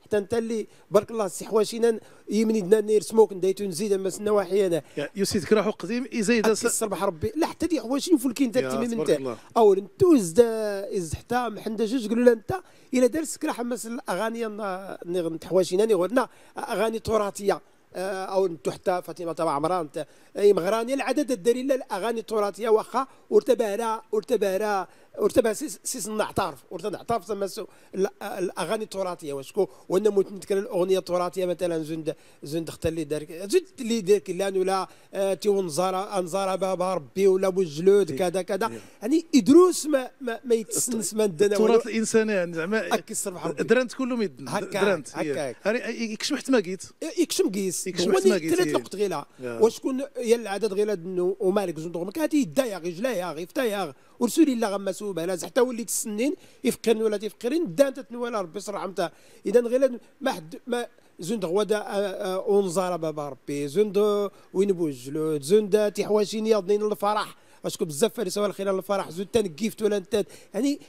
حتى انت اللي بارك الله السي حواشينا يمني دنا نرسموك ندايتو نزيد اما النواحي انا يوسيد كراحو قديم ازايد صباح ربي لا حتى دي حواشين فولكين يا ترتيبي من تبارك انت الله. او انتوز از حتى محنده جوج قالوا له انت الى درس كراح حمس الاغاني نتحواشينا نغنى اغاني تراثيه او انتو حتى فاطمه تبع عمران اي مغراني العدد الدليل الاغاني التراثيه واخا ورتبها ورتبها ورتبها سيس نعترف ورتبها نعترف زعما الاغاني التراثيه واشكو وانا نتكلم الاغنيه التراثيه مثلا زند زند اختار اللي دار زند اللي دار كلان ولا تيون نزار انزار بابا ربي ولا بوجلود كذا كذا يعني ادروس ما ما, ما يتسنس ما ندنا التراث الانساني يعني زعما درنت كلهم يدن درنت يكشم حتى ما قيت يكشم قيس يكشم حتى ما قيت ثلاث لقط غيلا وشكون يا العدد غيلا ومالك زند ما كانت يدايا غير جلايا غير فتايا ورسول الله غمسوا بها حتى وليت السنين يفكرن ولا تفكرين دانت تنوال ربي صرع متى اذا غير ما حد ما زند غودا اونزار بابا ربي زند وين بوجلود زند تيحواشيني يضنين الفرح اشكو بزاف فارس ولا خلال الفرح زود تنقيفت ولا انت يعني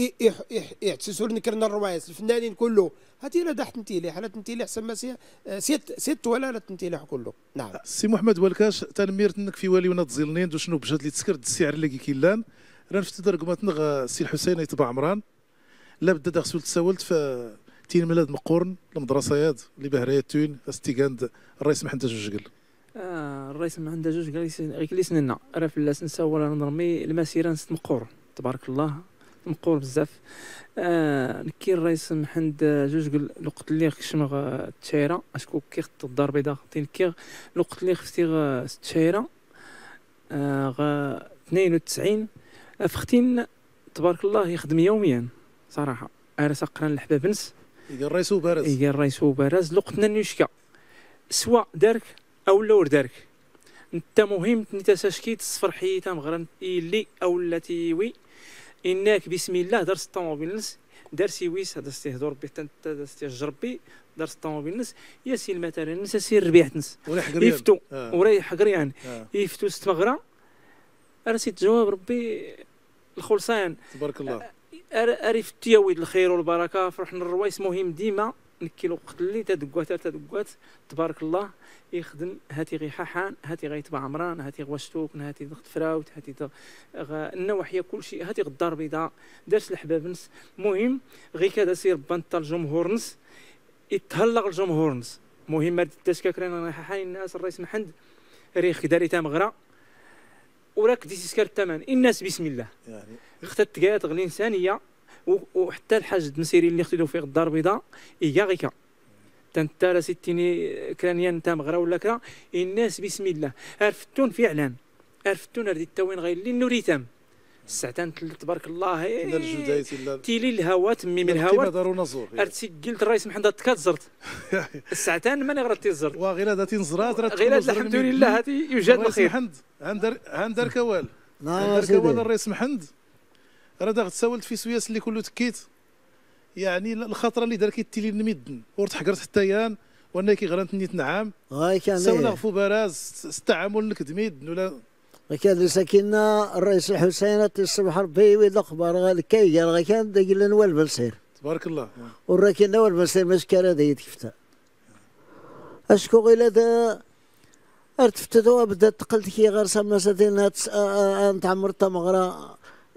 يحسسوا لنا كرنا الروايس الفنانين كله هاتي لا دحت نتيلي حالات نتيلي حسن ما سي ست ست ولا لا تنتيلي كله نعم سي محمد والكاش تنميرتنك في والي ونات زيلنين دو شنو بجات لي تسكر السعر اللي كيلان راه نفتدر رقماتنا السي الحسين يتبع عمران لا بدا داخل تساولت في تين ميلاد مقورن المدرسيات اللي بهرايه تون استيغاند الرئيس محمد جوجل آه الرئيس محمد جوجل غير لي سننا راه في اللاس نساو ولا نرمي المسيره نست مقور تبارك الله مقور بزاف آه نكي الرئيس محمد جوجل الوقت اللي كشمغ التشايره اشكو كي خط الدار البيضاء تنكي الوقت اللي خفتي التشايره آه غا اثنين وتسعين فختين تبارك الله يخدم يوميا صراحه ارس قران الحبابنس يلقى الرئيس وبارز يلقى الرئيس وبارز لقطنا نشكا سواء دارك او لا ور دارك انت مهم انت تشكيت الصفر حيتا مغرن اللي او التي وي انك بسم الله درس الطوموبيل نس درسي ويس هذا استهدور ربي انت درستي جربي درس الطوموبيل نس يا سي مثلا نس سير ربيعت نس يفتو آه. وريح قريان آه. يفتو ست مغرى ارسيت جواب ربي الخلصان تبارك الله عرفت تيويد الخير والبركه فرحنا الروايس مهم ديما نكي الوقت اللي تدقوات تدقوات تبارك الله يخدم هاتي غي حاحان هاتي غي تبع عمران هاتي غواشتوك هاتي ضغط فراوت هاتي النواحيه كل شيء هاتي غدار بيضاء درس الحباب نس مهم غي كذا سير بنت الجمهور نس يتهلق الجمهور نس مهم هاد التشكاكرين حاحين الناس الرئيس محمد ريخ داري تام غرا وراك دي تسكر الثمن الناس بسم الله يعني اختت تقات غير الانسانيه وحتى الحاج المسيري اللي اختلوا في الدار البيضاء ايا غيكا تنتا ستيني كرانيان تام غرا ولا كرا الناس بسم الله عرفتون فعلا عرفتون ردي التوين غير اللي نوريتام الساعتان تبارك الله لا الجدايت لا تيلي الهواء تمي من الهواء دارو نزور ارتسجلت الرئيس محمد تكزرت الساعتان ماني غير تيزرت وغير هذا تنزرات راه غير الحمد لله هذه يوجد الخير محمد عندر عندر كوال نعم عندر كوال الرئيس محمد راه داغ تساولت في سوياس اللي كله تكيت يعني الخطره اللي دار كيتيلي نمدن ورتحقرت حتى يان وانا كي غرانت نيت نعام هاي كان سونا غفو براز التعامل نكدميد ولا كان اللي ساكننا الرئيس الحسين تصبح ربي ويدخبر غير كي قال كان داك النوال بالسير تبارك الله وراكن نوال بالسير مشكله هذه يتكفتا اشكو غير هذا ارتفتو بدات قلت كي غير سما ساتين نتعمر تمغرا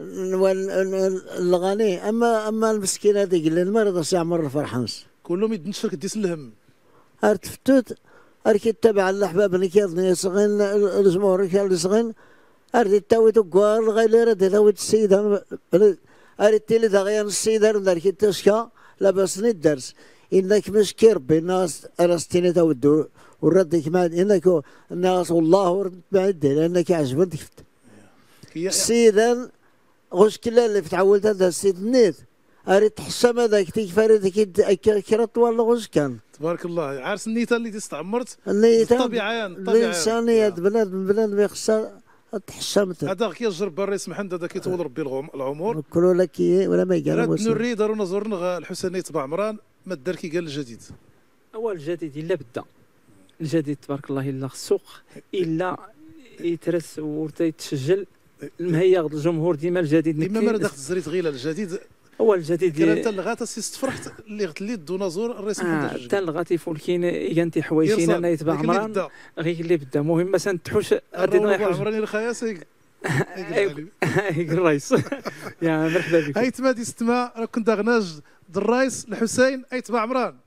الغني اما اما المسكين هذيك اللي المرض سيعمر الفرحانس كلهم يدنشر كديس الهم ارتفتوت اركي تبع الاحباب اللي كيظني صغين الجمهور اللي صغين ارتي تاوي تقوار غير رد تاوي السيده ارتي لي دغيا السيده اركي تشكا لاباس الدرس انك مشكي ربي الناس ارستيني تاودو ورد كمان انك الناس والله بعد لانك عجبتك السيده غوش كلا اللي فتعولت هذا السيد نيت اريد تحشم هذاك تيفارد كي كرت والله غوش كان تبارك الله عارس النيته اللي تستعمرت النيته الطبيعه الانسانيه بلاد بلاد ما خصها تحشمت هذا كي يجرب الرئيس محمد هذا كيطول ربي العمر نقولوا لك ولا ما يقال نوري دارونا زورنا الحسيني تبع عمران ما دار كي قال الجديد اول الجديد الا بدا الجديد تبارك الله الا السوق الا يترس ويتسجل المهيغ الجمهور ديما الجديد ديما ما داخل الزريت غير الجديد هو الجديد كان انت لغات السي استفرحت اللي غتلي الديناصور الرئيس محمد اه الجوجل حتى لغاتي فولكين يانتي حوايجينا انا يتبع عمران غير اللي بدا المهم مثلا تحوش ادينا عمراني الخياسي هيك الرئيس يا مرحبا بك هاي تما دي ستما راه كنت غناج الرئيس الحسين ايتبع عمران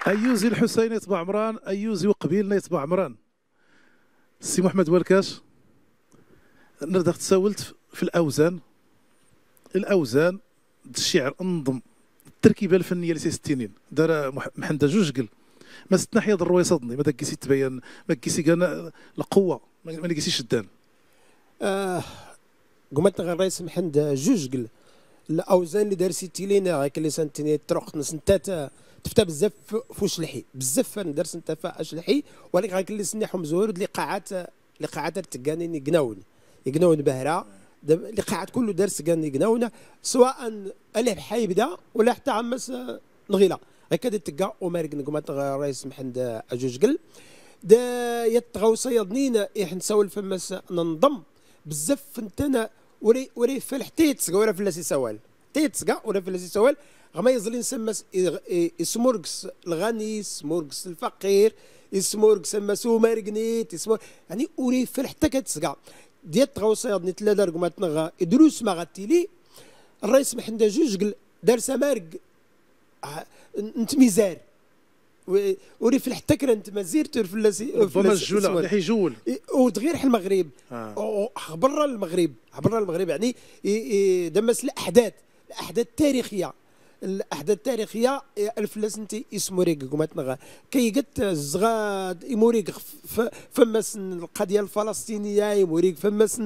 ايوزي الحسين يتبع عمران، ايوزي وقبيلنا يتبع عمران. السي محمد ولكاش، نرد تساولت في الاوزان الاوزان الشعر انظم التركيبه الفنيه اللي الستينين دار محمد جوجكل ما ست ناحيه الرويصه ظني ما داكيسي تبين ما كيسي كان القوه ما كيسيش الدان. آه قمت الرئيس محمد جوجكل الاوزان اللي دار سيتي لينا هاك اللي سنتيني الطرق نسنتات تفتا بزاف فوش لحي بزاف ندير سنتا فاش لحي ولكن غاك اللي سنيحهم زهور اللي قاعات اللي قاعات تقانين يقناون يقناون بهرا اللي قاعد كله دارس كان يقناون سواء اللي بحي بدا ولا حتى عمس الغيله هكذا تلقى ومارك نقمت الرئيس محمد جوجكل دا يتغاو صيادنين نساول فماس ننضم بزاف فنتنا وري وري فل حتى يتسقى ولا فلاسي سوال حتى يتسقى ولا فلاسي سوال غما يزل نسمى اسموركس الغني اسموركس الفقير اسموركس سماسو ماركنيت اسمو يعني وري فل حتى كتسقى ديال تغاو صيادني ثلاثه رقماتنا دروس ما غاتيلي الرئيس محمد جوجكل دار سمارق انت ميزار وري في الحتكره انت مازير تور في اللاسي ربما الجوله اللي حيجول وتغير حل المغرب برا المغرب برا المغرب يعني دمس الاحداث الاحداث التاريخيه الاحداث التاريخيه الفلاس انت اسمو ريق قمتنا كي قلت الزغاد يموريك فماس القضيه الفلسطينيه يموريك فماس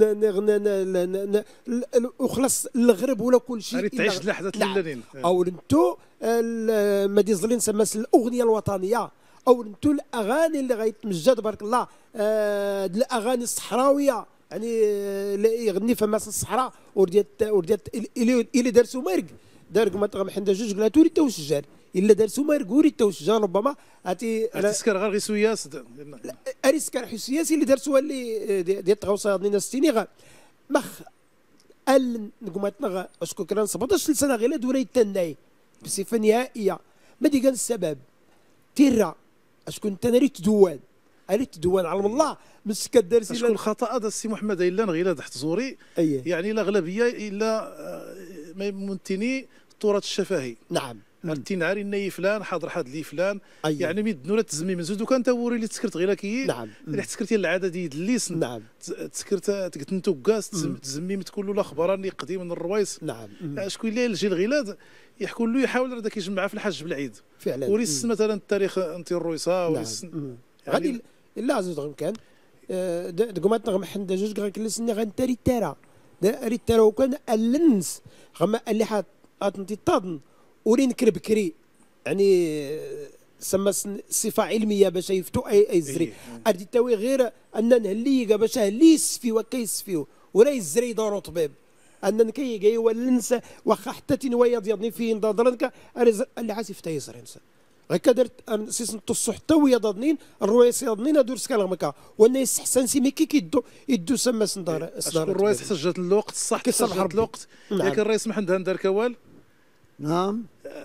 وخلص المغرب ولا كل شيء تعيش الاحداث الاولانيين او انتو ما ديزلين سماس الاغنيه الوطنيه او انتو الاغاني اللي غيتمجد تبارك الله آه الاغاني الصحراويه يعني يغني فماس الصحراء ورديت ورديت اللي دارسو مارق دار قمت محمد جوجكل توري تو الشجار الا دارسو ما يرقوري تو الشجار ربما عرفتي تسكر غير سوياس اريسكر حسياسي اللي دارسوها اللي ديال تغاو صيادنين الستيني غا مخ ال قمتنا اسكو كان سبعطاش سنه غير دوله تناي بصفه نهائيه ما دي كان السبب تيرا اسكو انت ريت دوان ريت دوان على الله مسك الدرسي شكون الخطا هذا السي محمد الا غير تحت زوري أيه. يعني الاغلبيه الا ما يمنتني التراث الشفهي نعم عرفتي نعري ني فلان حاضر حد لي فلان أيه. يعني ميدنو لا تزمي من زود وكان توري اللي تسكرت غير كي نعم اللي تسكرتي العاده ديال الليسن نعم تسكرت تقتنتو كاس تزمي متكون له الاخبار اللي قديم من الرويس نعم شكون اللي يجي الغلاد يحكوا له يحاول هذاك يجمعها في الحج بالعيد فعلا وريس مثلا التاريخ انت الرويسه وريس نعم. غادي لا عزوز غير كان قمت نغم حنا جوج غير كل سنه غنتاري التارا داري التارا وكان اللنس غما اللي حاط انت تاضن ورين كرب كري يعني سما صفه علميه باش يفتو اي اي زري ادي تاوي غير ان نهليقه باش هلي يسفي وكيسفيو ولا يزري دارو طبيب ان كي جاي ولنس واخا حتى تنويا ديالني فين دادرنك اللي عاسف تا يزري انسان هكا درت سيس نتصو حتى ويا ضادنين الرويس يضنين دور سكال مكا وانا يستحسن سي مي كي كيدو يدو سما سندار سندار الرويس حتى الوقت الصح كي صح الوقت ياك الرئيس محمد هندار كوال نعم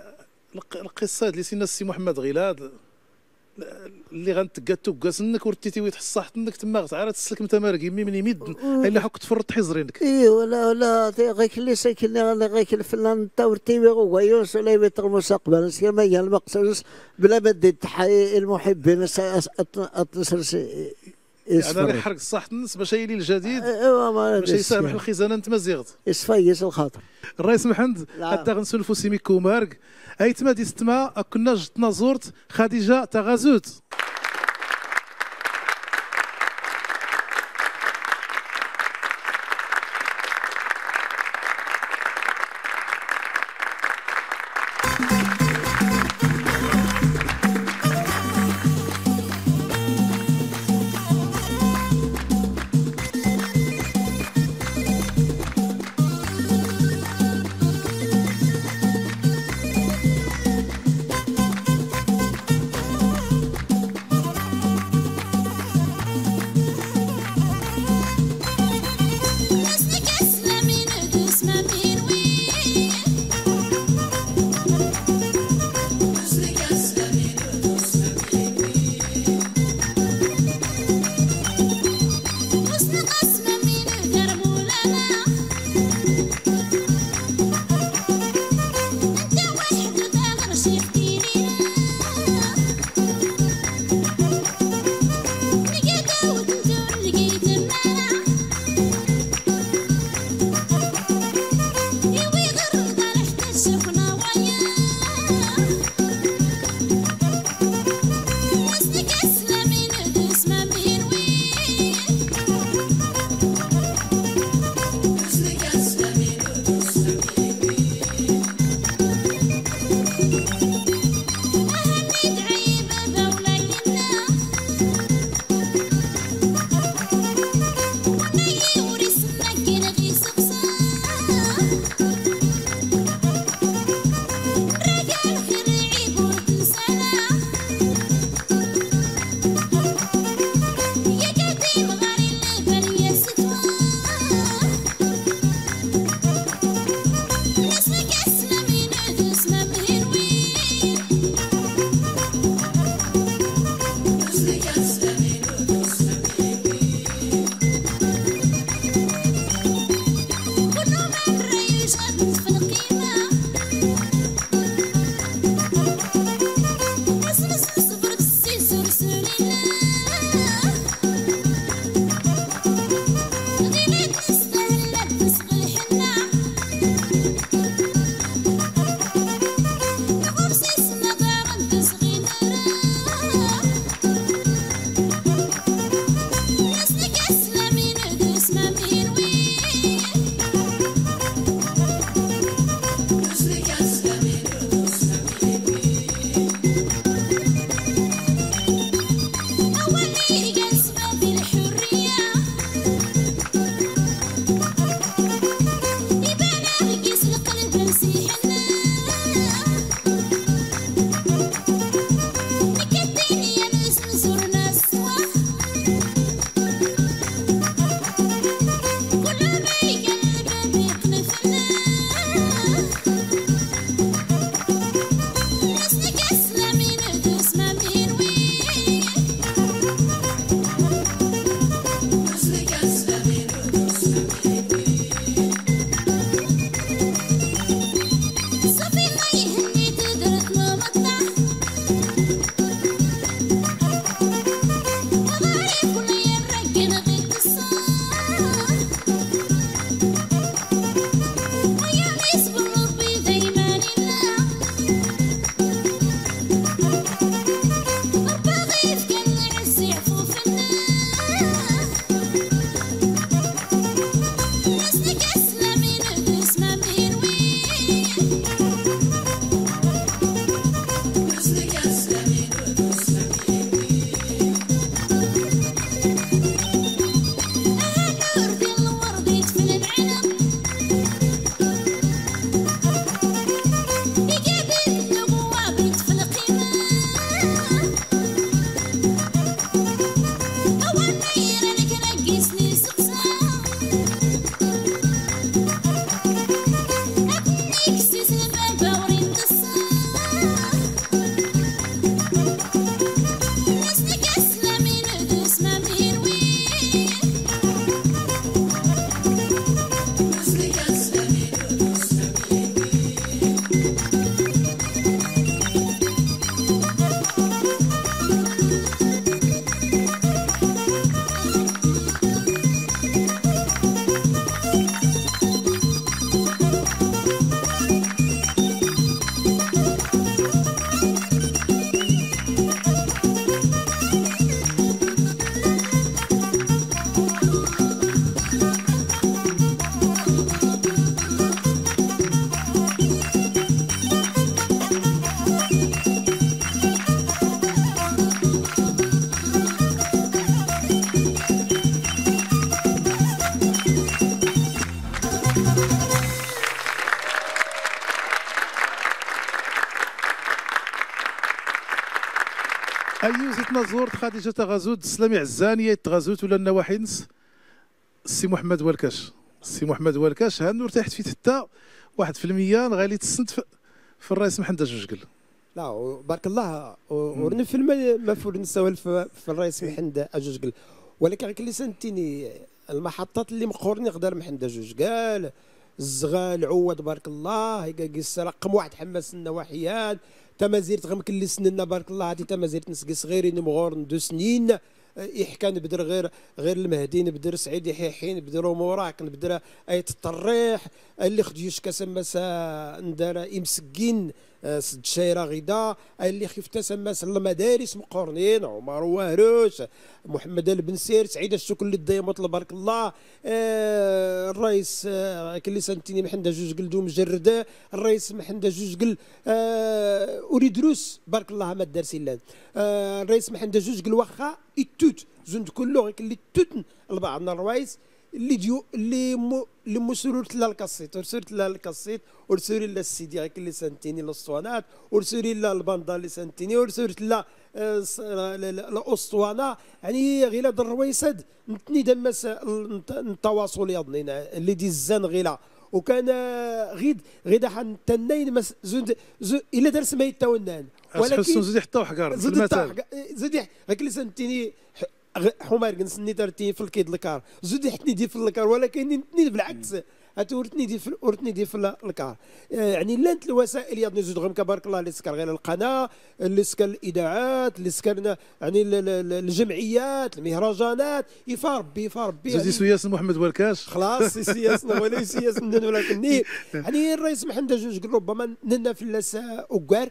القصه اللي سينا السي محمد غيلاد اللي غنتقاتو كاسنك ورتيتي ويتحصحت منك تما تعرف تسلك انت مارك يمي من يمد الا حك تفرط حزرينك اي ولا ولا غير اللي ساكن غير الفنان تاورتي وغيوس ولا يبيت المستقبل كما هي المقصود بلا ما دي تحيي المحبين اتنصر يعني انا حرق الصح الناس باش يلي الجديد باش يسامح الخزانه انت مزيغت يصفيس الخاطر الرئيس محمد حتى غنسولفو سيمي كومارك ايتما دي ستما كنا جتنا زورت خديجه تغازوت ايو زيت نازور خديجه تغازود سلامي عزانيه تغازوت ولا النواحي نس السي محمد والكاش السي محمد والكاش هانو ارتحت فيه حتى واحد في المية غالي تسنت في, في الرئيس محمد جوجل. لا بارك الله ورنا في الم- ما فور نساو في في الرئيس محمد جوجل، ولكن غير اللي سنتيني المحطات اللي مقورني غدار محمد جوجل الزغال عواد بارك الله هيك رقم واحد حماس النواحيات تمازيرت غمك اللي سننا بارك الله هادي تمازيرت نسقي صغيرين مغور دو سنين يحكى نبدر غير غير المهدي نبدر سعيد يحيى نبدر موراك نبدر ايت الطريح اللي خديوش كسمس ندار امسكين سد شايره غدا اللي خفت سماس المدارس مقرنين عمر وهروش محمد بن سير سعيد الشكل اللي دايما بارك الله آه الرئيس آه كلي سنتيني محمد جوج قلدو مجرده الرئيس محمد جوج قل آه اريد روس بارك الله ما دارسي لان آه الرئيس محمد جوج قل واخا يتوت زند كله غير اللي توتن البعض الرئيس اللي ديو اللي مو اللي مسرورت لا الكاسيت ورسلت لا الكاسيت ورسوري لا السيدي غير اللي سنتيني الاسطوانات ورسوري لا الباندا اللي سنتيني ورسلت لا الاسطوانه يعني غير هذا الرويسد نتني دمس التواصل يضنين اللي دي الزان غيلا وكان غيد غيد حن تنين مس زود زود الا درس ما يتونان ولكن زيد حتى وحكار زيد حتى زيد غير اللي سنتيني حمار كنسني ترتي في الكيد الكار زودي حتني دي في الكار ولكن نتني بالعكس ورتني دي في ورتني دي في الكار يعني لانت الوسائل يضني زود غمك بارك الله اللي سكر غير القناه اللي سكر الاذاعات اللي سكرنا يعني الجمعيات المهرجانات يفاربي يفاربي زودي سياس محمد والكاش خلاص سياسنا ولا سياس من ولكن يعني الرئيس محمد جوج ربما ننا في اللاس اوكار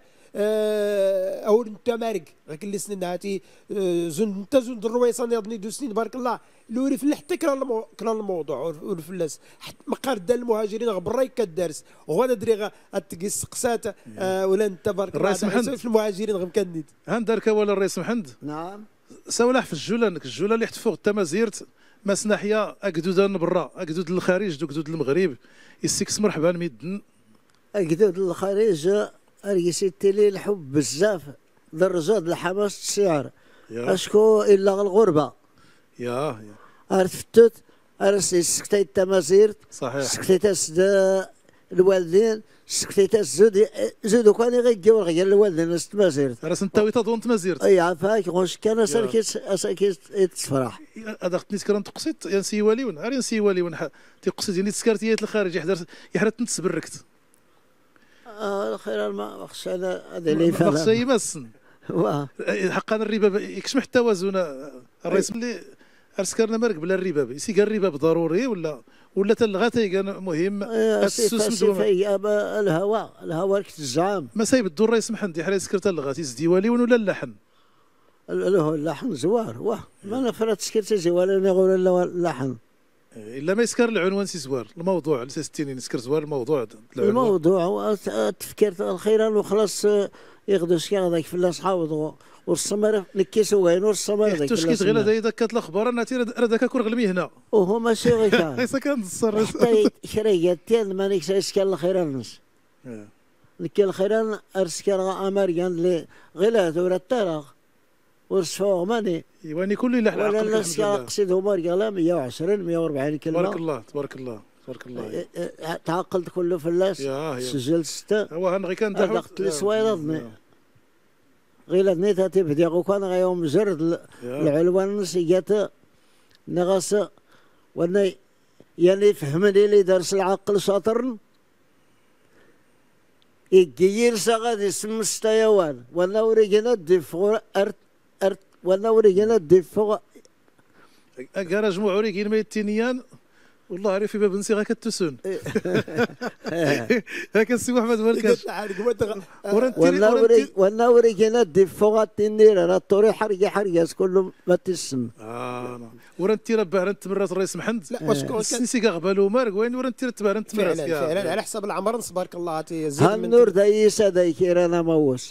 او انت مارك لكن اللي سنين هاتي زند انت زند الرويصان يضني دو سنين بارك الله لوري في حتى كرا المو... كرا الموضوع والفلاس مقار دال المهاجرين غبراي كدارس وغا ندري غاتقي السقسات آه ولا انت بارك الله في المهاجرين غم كنديد هان دارك ولا الرئيس محمد نعم ساولاح في الجولان الجوله اللي حت فوق التمازيرت ماس ناحيه اكدود برا اكدود للخارج دو اكدود المغرب يسيكس مرحبا الميدن اكدود للخارج اريسي التلي الحب بزاف درجات الحماس الشعر اشكو الا الغربه يا يا عرفتت ارسي سكتي التمازيرت صحيح سكتي تسد الوالدين سكتي تسد زودو كان يغيو غير الوالدين التمازيرت راس انت ويتا تمازيرت اي عفاك واش كان ساكت ساكت تفرح هذا خدني تكرا تقصيت يا نسي واليون عاري نسي واليون تقصيت يعني تسكرتيات الخارج يحضر يحرت نتسبركت اه خير ما خص انا هذا اللي فهم خص يمسن واه حقا الرباب يكشمح التوازن الرئيس اللي ارسكرنا مرق بلا الرباب يسي قال الرباب ضروري ولا ولا تلغاتي كان مهم السوس الهواء الهواء كتزعم ما سايب الدور الرئيس محمد يحرى سكرت اللغات يزدي واليون ولا اللحن له اللحن زوار واه ما انا فرات سكرت زوار نقول اللحن الا ما يسكر العنوان سي زوار الموضوع اللي ستين يسكر زوار الموضوع الموضوع تفكرت الخيران وخلاص ياخذوا سكر هذاك في الاصحاب والسمر نكيسو وين والسمر هذاك تشكيت غير هذا داك الاخبار انا تي راه داك كور غلمي هنا وهو ماشي غير كان هيا كان الصر حتى شريات تين ما نكسا سكر الخيران نص نكي الخيران ارسكر امريكان اللي غير دور الطرق ورسفوغ ماني يعني كل اللي ولا الناس قصيدهم رجال مية وعشرين مية وأربعين كلمه تبارك الله تبارك الله تبارك الله تعقلت كله في اللاس سجلت سته هو غير كان دحو ضغط السويرضني غير نيتا تبدي وكان غيوم زرد العلوان نسيت نغس وانا يعني فهمني لي درس العقل شاطر يجير سغادي اسم ستيوان وانا وريجنا ديفور ارت ارت وانا وريجنا ديفور اكارا جموع وريجين ما يتينيان والله عارف في باب نسي غا كتسون هاك السي محمد والكاش وانا وريجنا ديفور تنير راه الطوري حرقه حرقه كله ما تسم اه ورا انت راه تمرات الرئيس محمد لا واش نسي كاع غبالو مارك وين ورا انت تبار انت فعلا فعلا على حسب العمر تبارك الله تي زيد من النور دايس هذاك انا موس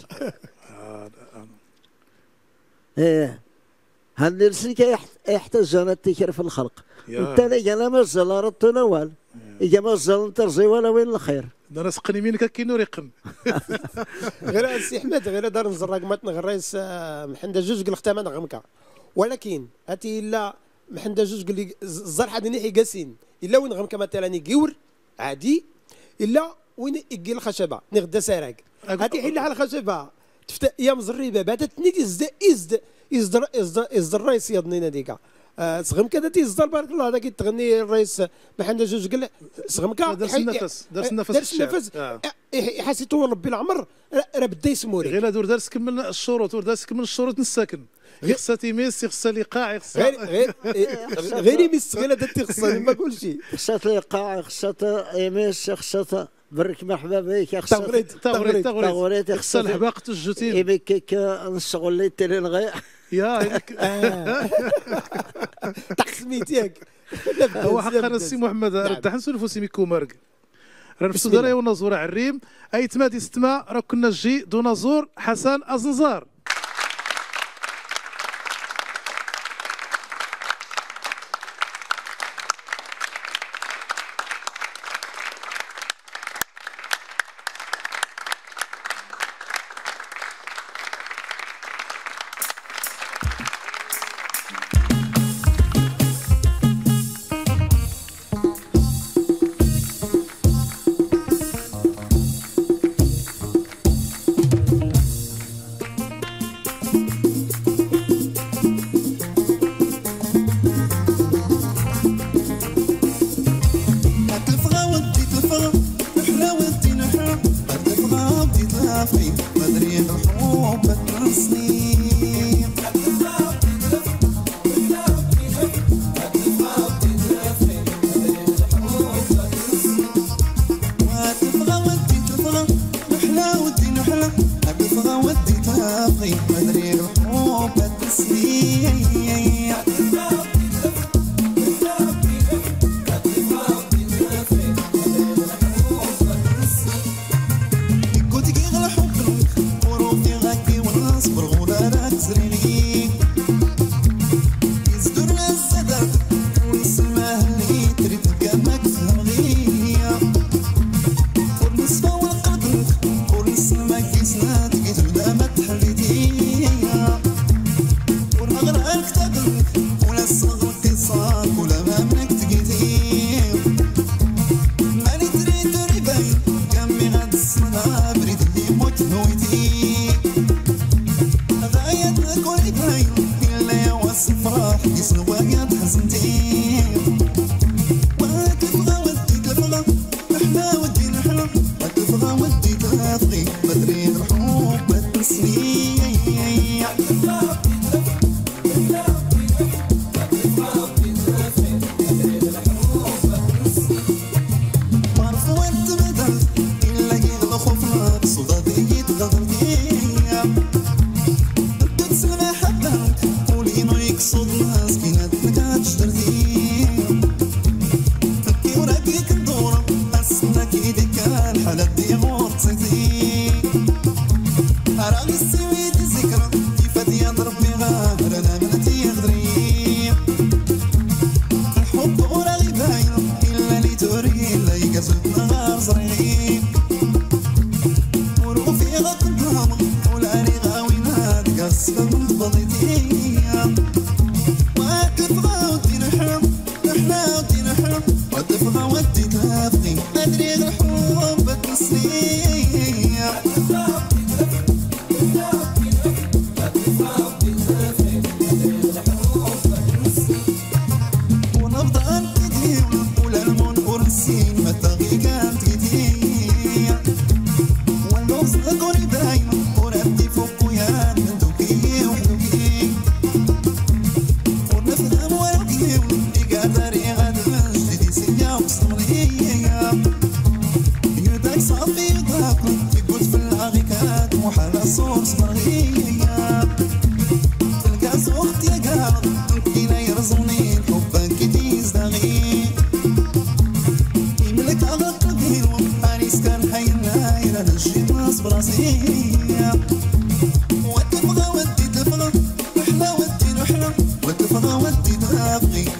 ايه هالنرسل يحتاج انا التكر في الخلق انت انا ما زال ردت نوال اجا ما زال ترزي ولا وين الخير انا سقني منك كينو ريقن. غير السي احمد غير دار نزرق ماتن غريس محندا جوج قال ختام انا غمكا ولكن اتي الا محندا جوج قال لي الزر حد نحي قاسين الا وين غمكا مثلا يقور عادي الا وين يقي الخشبه نغدا سراق هاتي حل على الخشبه تفت يا مزريبه بعد تنيدي ازد ازد ازد ازد ازد الرئيس يضنينا ديكا صغم كذا تيزدر بارك الله هذا كيتغني الرئيس محمد جوج قال صغم كا درس النفس درس النفس درس النفس حسيتو ربي العمر راه بدا يسموري غير دور درس كمل الشروط درس كمل الشروط نساكن خصها تيميس خصها لقاع خصها غير غير غير يمس غير هذا تيخصها ما كلشي خصها لقاع خصها يميس خصها برك مرحبا بك خصها تغريد تغريد تغريد خصها الحباق تجوتين يبي كيك نشغل لي تيلي يا تقسميت ياك هو حقا السي محمد رد حنسولفو سي ميكو مارك راه نفسو داري ونازور عريم اي تمادي ستما راه كنا جي دو نازور حسن ازنزار.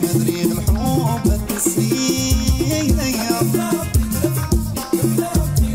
الحب التسليم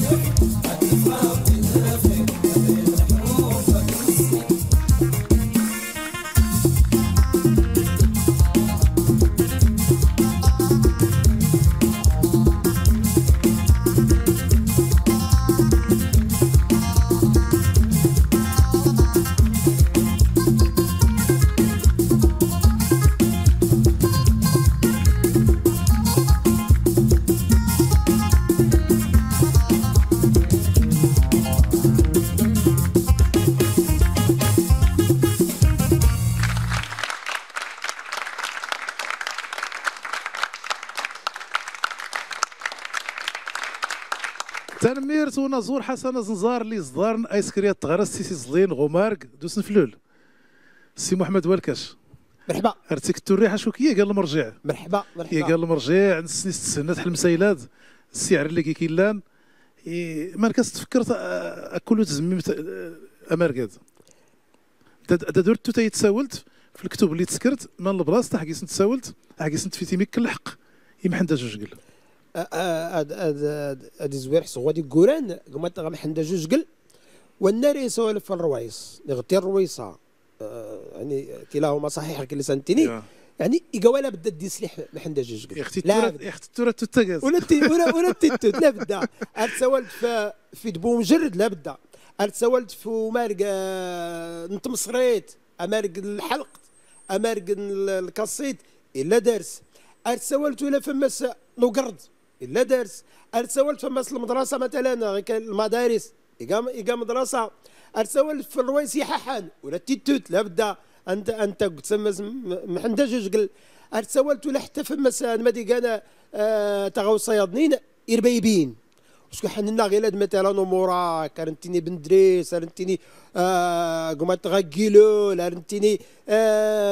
تنميرت ونزور حسن زنزار اللي زدارن ايسكريات تغرس سيسي زلين غومارك دوسن فلول السي محمد والكاش مرحبا ارتيك التوريحه شوكيه قال المرجع مرحبا هي مرحبا قال المرجع عند السنين تسنات حل مسيلات السعر اللي كيكيلان ما كاس تفكرت كله تزميمت اماركاد دا درت تيتساولت في الكتب اللي تسكرت من البلاصه حكيت نتساولت حكيت نت في تيميك الحق يمحن دا جوج قل هاد هاد هاد زوير حسو غادي كوران قمت غمحن جوج قل والنار يسولف في الروايص نغتي الرويصه يعني كلاهما صحيح كل سنتيني يعني إيكوالا بدا دي سلاح محندا جوج قل يا اختي التورات يا اختي التورات تتكاز ولا تي ولا ولا تيتوت لا بدا ارتسولت في في دبو مجرد لا بدا ارتسولت في مارق نتمصريت امارق الحلق امارق الكاسيت الا دارس ارتسولت ولا فماس نقرد الا دارس ارتسولت فماس المدرسه مثلا المدارس إيكا إيكا مدرسه ارتسولت في الرويس يححان ولا تيتوت لا بدا انت انت تسمى محندا جوج قل ارتسولت ولا حتى فماس مادي انا آه تغاو صيادنين اربيبين باسكو حننا غير مثلا نمورا كارنتيني بندريس كارنتيني آه قمت غاكيلو كارنتيني آه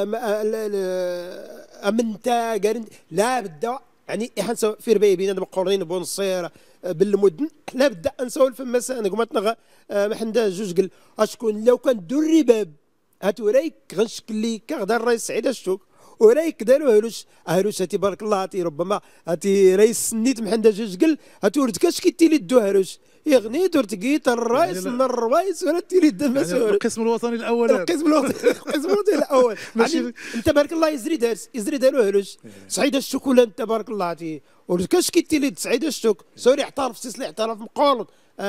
امنتا كارنت لا بدا يعني حنسو في ربيبين انا مقرنين بونصير بالمدن لا بدا نسولف مثلا انا قمت نغ محندا جوج قل اشكون لو كان دو الرباب هاتو رايك غنشكل لي كغدا الرئيس سعيد الشوك ورايك داروا هروش هروش هاتي بارك الله هاتي ربما هاتي رئيس سنيت محندا جوج قل هاتو ردكاش كي لي دو هروش يغني تورتقيت الرئيس من الرئيس ولا تيري الدم يعني القسم الوطني الاول القسم الوطني القسم الوطني الاول يعني انت بارك الله يزري دارس يزري داروا هروش سعيد الشوك انت بارك الله هاتي وركاش كي لي سعيد الشوك سوري احترف سيسلي احترف مقولد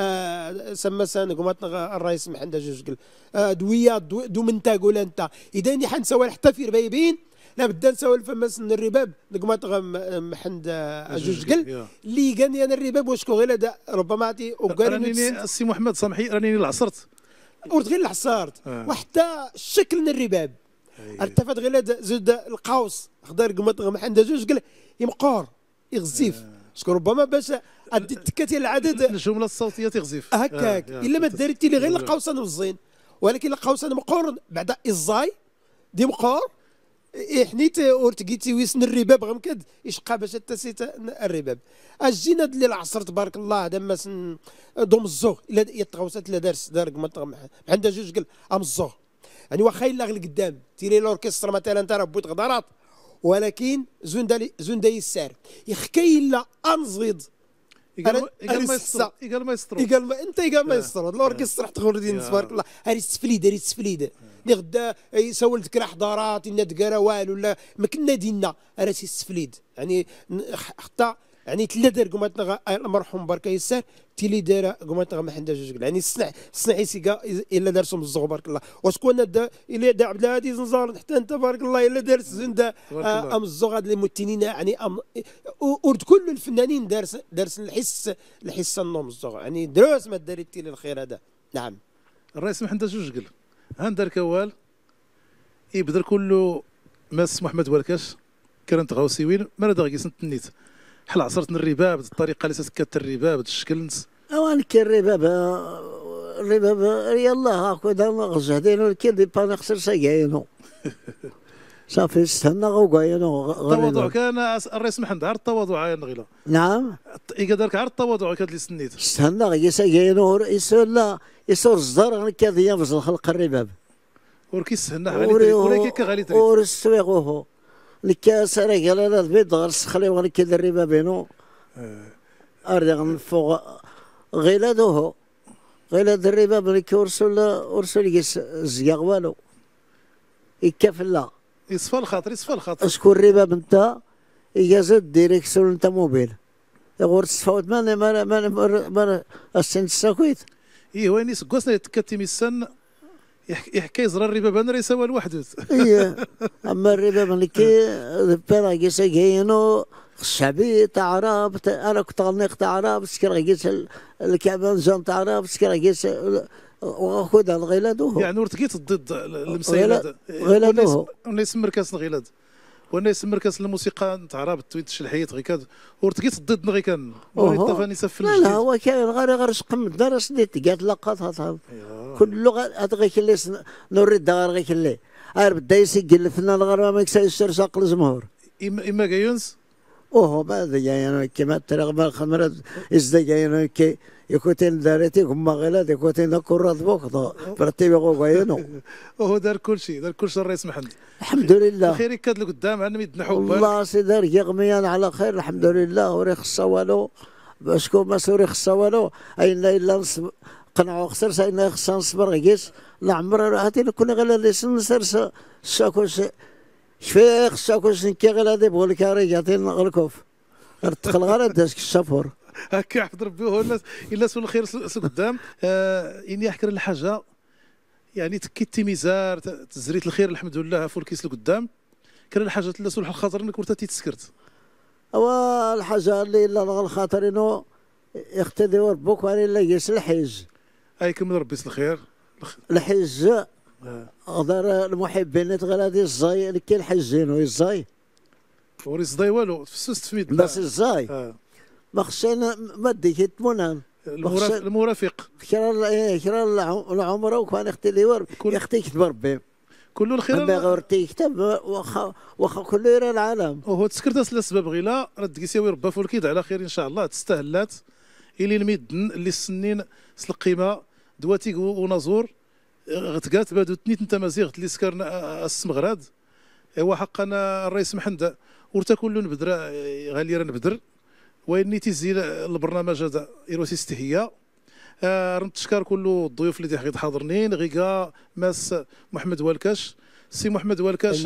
آه سما سان قمتنا الرئيس محندا جوج قل آه دويه دو, دو من تاقول انت اذا ني حنسوي حتى في ربايبين لا بدا نسوي الفماس من الرباب قمت محندا جوج قل اللي قال انا الرباب وشكو غير هذا ربما عطي راني السي محمد سامحي راني العصرت ورد غير العصارت آه. وحتى الشكل من الرباب التفت غير زود القوس خضر قمت محندا جوج قل يمقور يغزيف آه. شكون ربما باش ادي تكاتي العدد الجمله الصوتيه تغزيف هكاك آه الا ما داريتي لي غير القوسان والزين ولكن القوسان مقورن بعد الزاي دي مقور حنيت ورتقيتي ويسن الرباب غمكد يشقى باش تسيت الرباب اجينا اللي العصر تبارك الله هذا ما دوم الزوغ الا يتغوسات لا دارس دار عندها جوج قل ام الزوغ يعني واخا الا غير قدام تيري الاوركسترا مثلا انت راه بوت غدارات ولكن زون دالي زون داي السار يخكي الا انزيد يقال ما يسطر يقال ما يسطر يقال ما انت يقال ما يسطر الاوركسترا تغردين تبارك الله هذه السفليده هذه السفليده اللي غدا يسول ذكر حضارات ان دكرا والو ولا ما كنا دينا راه سي السفليد يعني حتى يعني تلا دار قمتنا المرحوم بركه يسار تيلي دار قمتنا محندا جوج يعني الصنع الصنعي سيكا الا دارسهم الزغ بارك الله وشكون دا الا دا عبد الهادي زنزار حتى انت بارك الله الا دارس زندا ام الزغ هاد المتنين يعني ام ورد كل الفنانين دارس دارس الحس الحس النوم الزغ يعني دروس ما داريتي للخير هذا نعم الرئيس محندا جوج قل هندر كوال يبدر كله ماس محمد والكاش كانت غاوسيوين ما راه غيسنت النيت حل عصرت الرباب الطريقه اللي سكت الرباب الشكل اوان كي الرباب الرباب يلا هاكذا غزهدين كي دي با نخسر سايينو صافي استنى غوكاينو التواضع كان الرئيس محمد عرض التواضع عين غيلا نعم يقدرك عرض التواضع كاد اللي سنيت استنى غي سايينو يسول يسور الزدار كذا يفز الخلق الرباب وركيسهنا غالي ولكن كغالي تريد ورسويغوه الكاس راه قال انا البيض غرس خليو غير كذا الربا بينو ارجع من فوق غيلادوه غيلاد الربا بلك ورسول ورسول يس زياغ والو يكفلا يصفى الخاطر يصفى الخاطر شكون الربا انت يجازد ديريكسيون انت موبيل يغور تصفاوت ما ما ما ما السن الساكويت اي وين سكوسنا يتكتي ميسن يحكي يزرى الرباب انا يسوى لوحده ايه اما الرباب اللي كي باراكي ساكينو الشعبي تاع عرب انا كنت غنيق تاع عرب سكر قيس الكعبان جان تاع عرب سكر قيس وخذها الغيلادو يعني ورتقيت ضد المسيلات غيلادو الناس مركز الغيلاد وانا يسمى مركز الموسيقى نتاع رابط تويت الشلحيات غير كاد ورتقيت ضد غير كان أوهو. طفاني سف لا لا هو كاين غير غير شقم الدرس اللي تقات لقطها كل لغه هذا غير كلي نوريد غير غير كلي غير بدا يسجل الفنان غير ما يكسر يشتر ساق الجمهور اما اما كايونس اوه بعد يعني كما ترى ما خمرت ازاي يعني كي يكوتين دارتي هما غلاد يكوتين كرة بوك برتيبي غو غاينو وهو دار كل شيء دار كل شيء الرئيس محمد الحمد لله خير كاد لقدام عندنا يدنا حب والله سي دار يغميان على خير الحمد لله وري خصها والو باش كون ما سوري خصها والو اين الا نصب قنعوا خسر ساين خصها نصبر غيس لا عمر هاتي كنا غير اللي سنسر شاكوش شفيق شاكوش نكي غير هذا بقول لك ريقاتي نغلكوف ارتقل غير داسك الشافور هكا حفظ ربي هو الناس الا سول الخير سو قدام آه اني احكي الحاجه يعني تكيتي ميزار تزريت الخير الحمد لله فول كيس لقدام كان الحاجه اللي سول الخاطر انك ورثتي تسكرت هو الحاجه اللي لا الخاطر انه يقتدي ربك ولا لا يس الحج اي كمل ربي يسل الخير الحج غدار المحبين تغير هذه الزاي اللي كاين الحجين والزاي وري صداي والو فسست في ميد بس الزاي آه. ما خصنا ما ديك تمونان المرافق المرافق كرا كرا العمره وكان اختي لي ور اختي كتب ربي كله الخير ما غورتي كتب واخا واخا كله يرى العالم وهو تسكرت الاسباب غيلا رد كيساوي ربا فولكيد على خير ان شاء الله تستاهلات الى الميدن اللي السنين سل القيمه دواتيك ونازور غتقات بادو تنيت تمازيغ اللي سكرنا السمغراد ايوا حقا الرئيس محمد ورتا كله نبدر غالي راه نبدر واني تيزي البرنامج هذا يروسي استهيا آه نتشكر كل الضيوف اللي حيت حاضرين غيكا ماس محمد والكاش سي محمد والكاش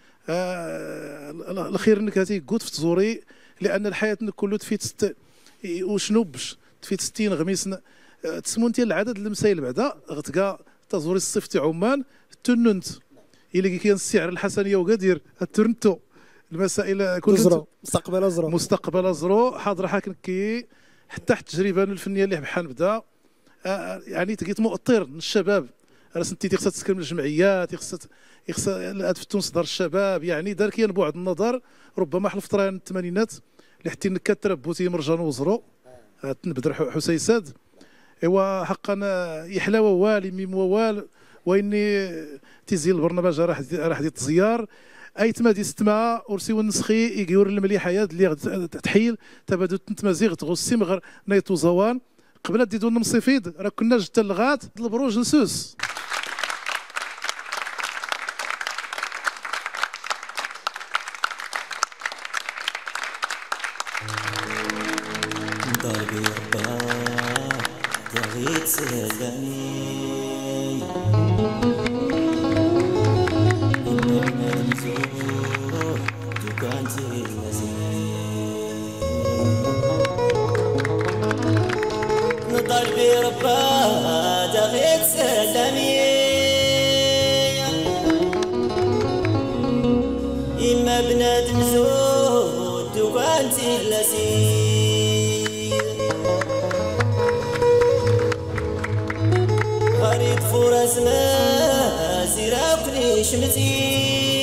آه الخير انك هاتي قوت في تزوري لان الحياه كله تفيت ست وشنو باش تفيت ستين غميس تسمون ديال العدد المسائل بعدا غتلقى تزوري الصيف تاع عمان تننت الا كاين السعر الحسنيه وقادير الترنتو المسائل كل زرو مستقبل زرو مستقبل زرو حاضر حاكن كي حتى التجربه الفنيه اللي بحال نبدا آه يعني تلقيت مؤطر الشباب راه سنتي خصها تسكن من الجمعيات خصها خصها في تونس دار الشباب يعني دار كاين بعد النظر ربما حل الفتره الثمانينات اللي حتى نكات تربوتي مرجان وزرو تنبدر حسيساد ايوا حقا يحلى ووال يميم ووال واني تيزيل البرنامج راح راح دي التزيار اي تمادي ستما ورسي ونسخي يقور المليحه ياد اللي تحيل تبادو تمازيغ تغسي مغر نايتو زوان قبل ديدو نمصيفيد راه كنا جتا لغات البروج نسوس ضربي ربا تغيت سلامي ضربي ربا تغيت سلامي إما بنادم زود وكانتي لسير غريب فرص ما سيراقني شمتي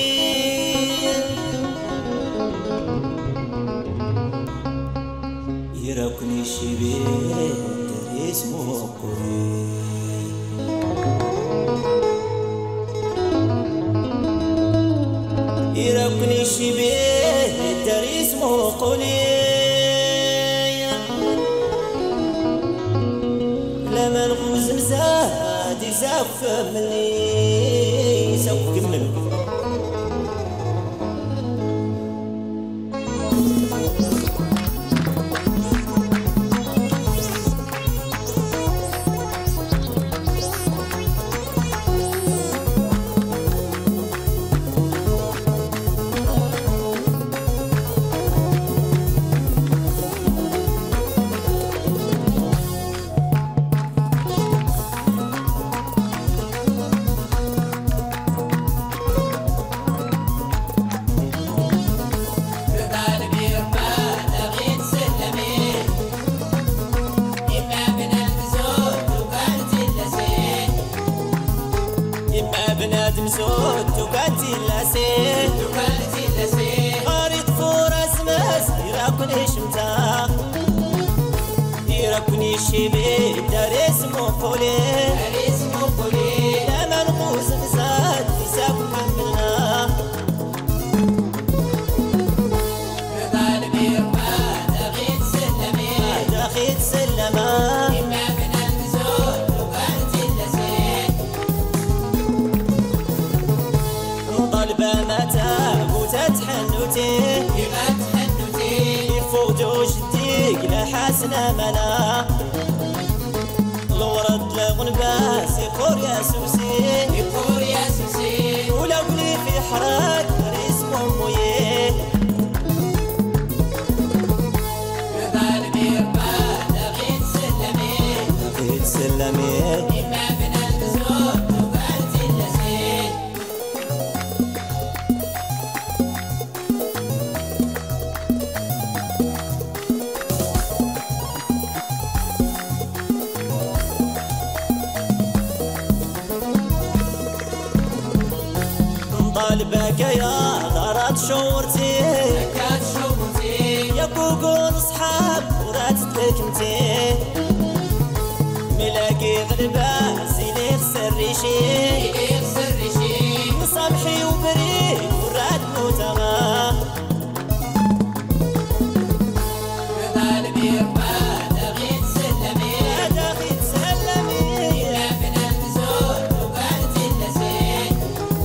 يراقني شبيه اسمه قوي يراقني شبيه دار اسمه قولي لما نغوز مزاد يساف مني سوف كمل بنادم زود وكانتي لاسين وكانتي لاسين وكني شبيه دار اسمه قولي دار اسمه قولي لا منقوص نزاد حساب كملنا رضا البير ما داخل سلمي داخل سلمة إما بنا النزول وكانت اللسين طالبة متى وتتحنوتي إما تحنوتي يفوتو جديك لا حسنا منا الورد لغنباس يقور يا سوسي يقور يا سوسي ولو لي في حراك ريس مويه رضا البير ما داخل سلمي داخل سلمي إما بنا النزول وكانت اللسين طالبك يا دارات شورتي كات شورتي يا كوكون صحاب ورات تلكمتي ملاقي غلبة زيني خسر ريشي خسر ريشي مصامحي وبريد ورات موتما رضا البير ما داخل سلمي داخل سلمي لا بنا النزول وكانت اللسين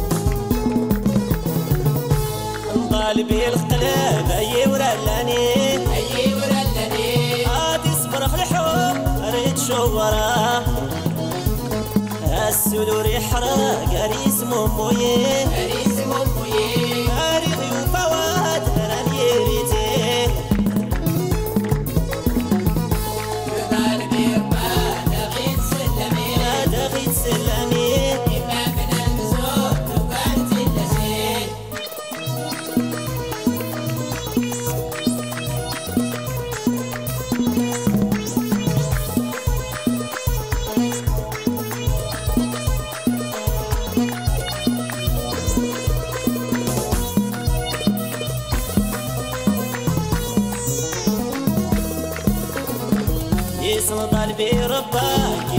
قلبي القلب اي ورلاني اي ورلاني غادي صبر في الحب ريت شورا السلور يحرق ريس مويه ريس مويه تاريخي وفوات راني ريتي رضا البير ما داخل سلمي ما داخل سلمي إما بنا النزول وكانت اللسين يسند قلبي رباك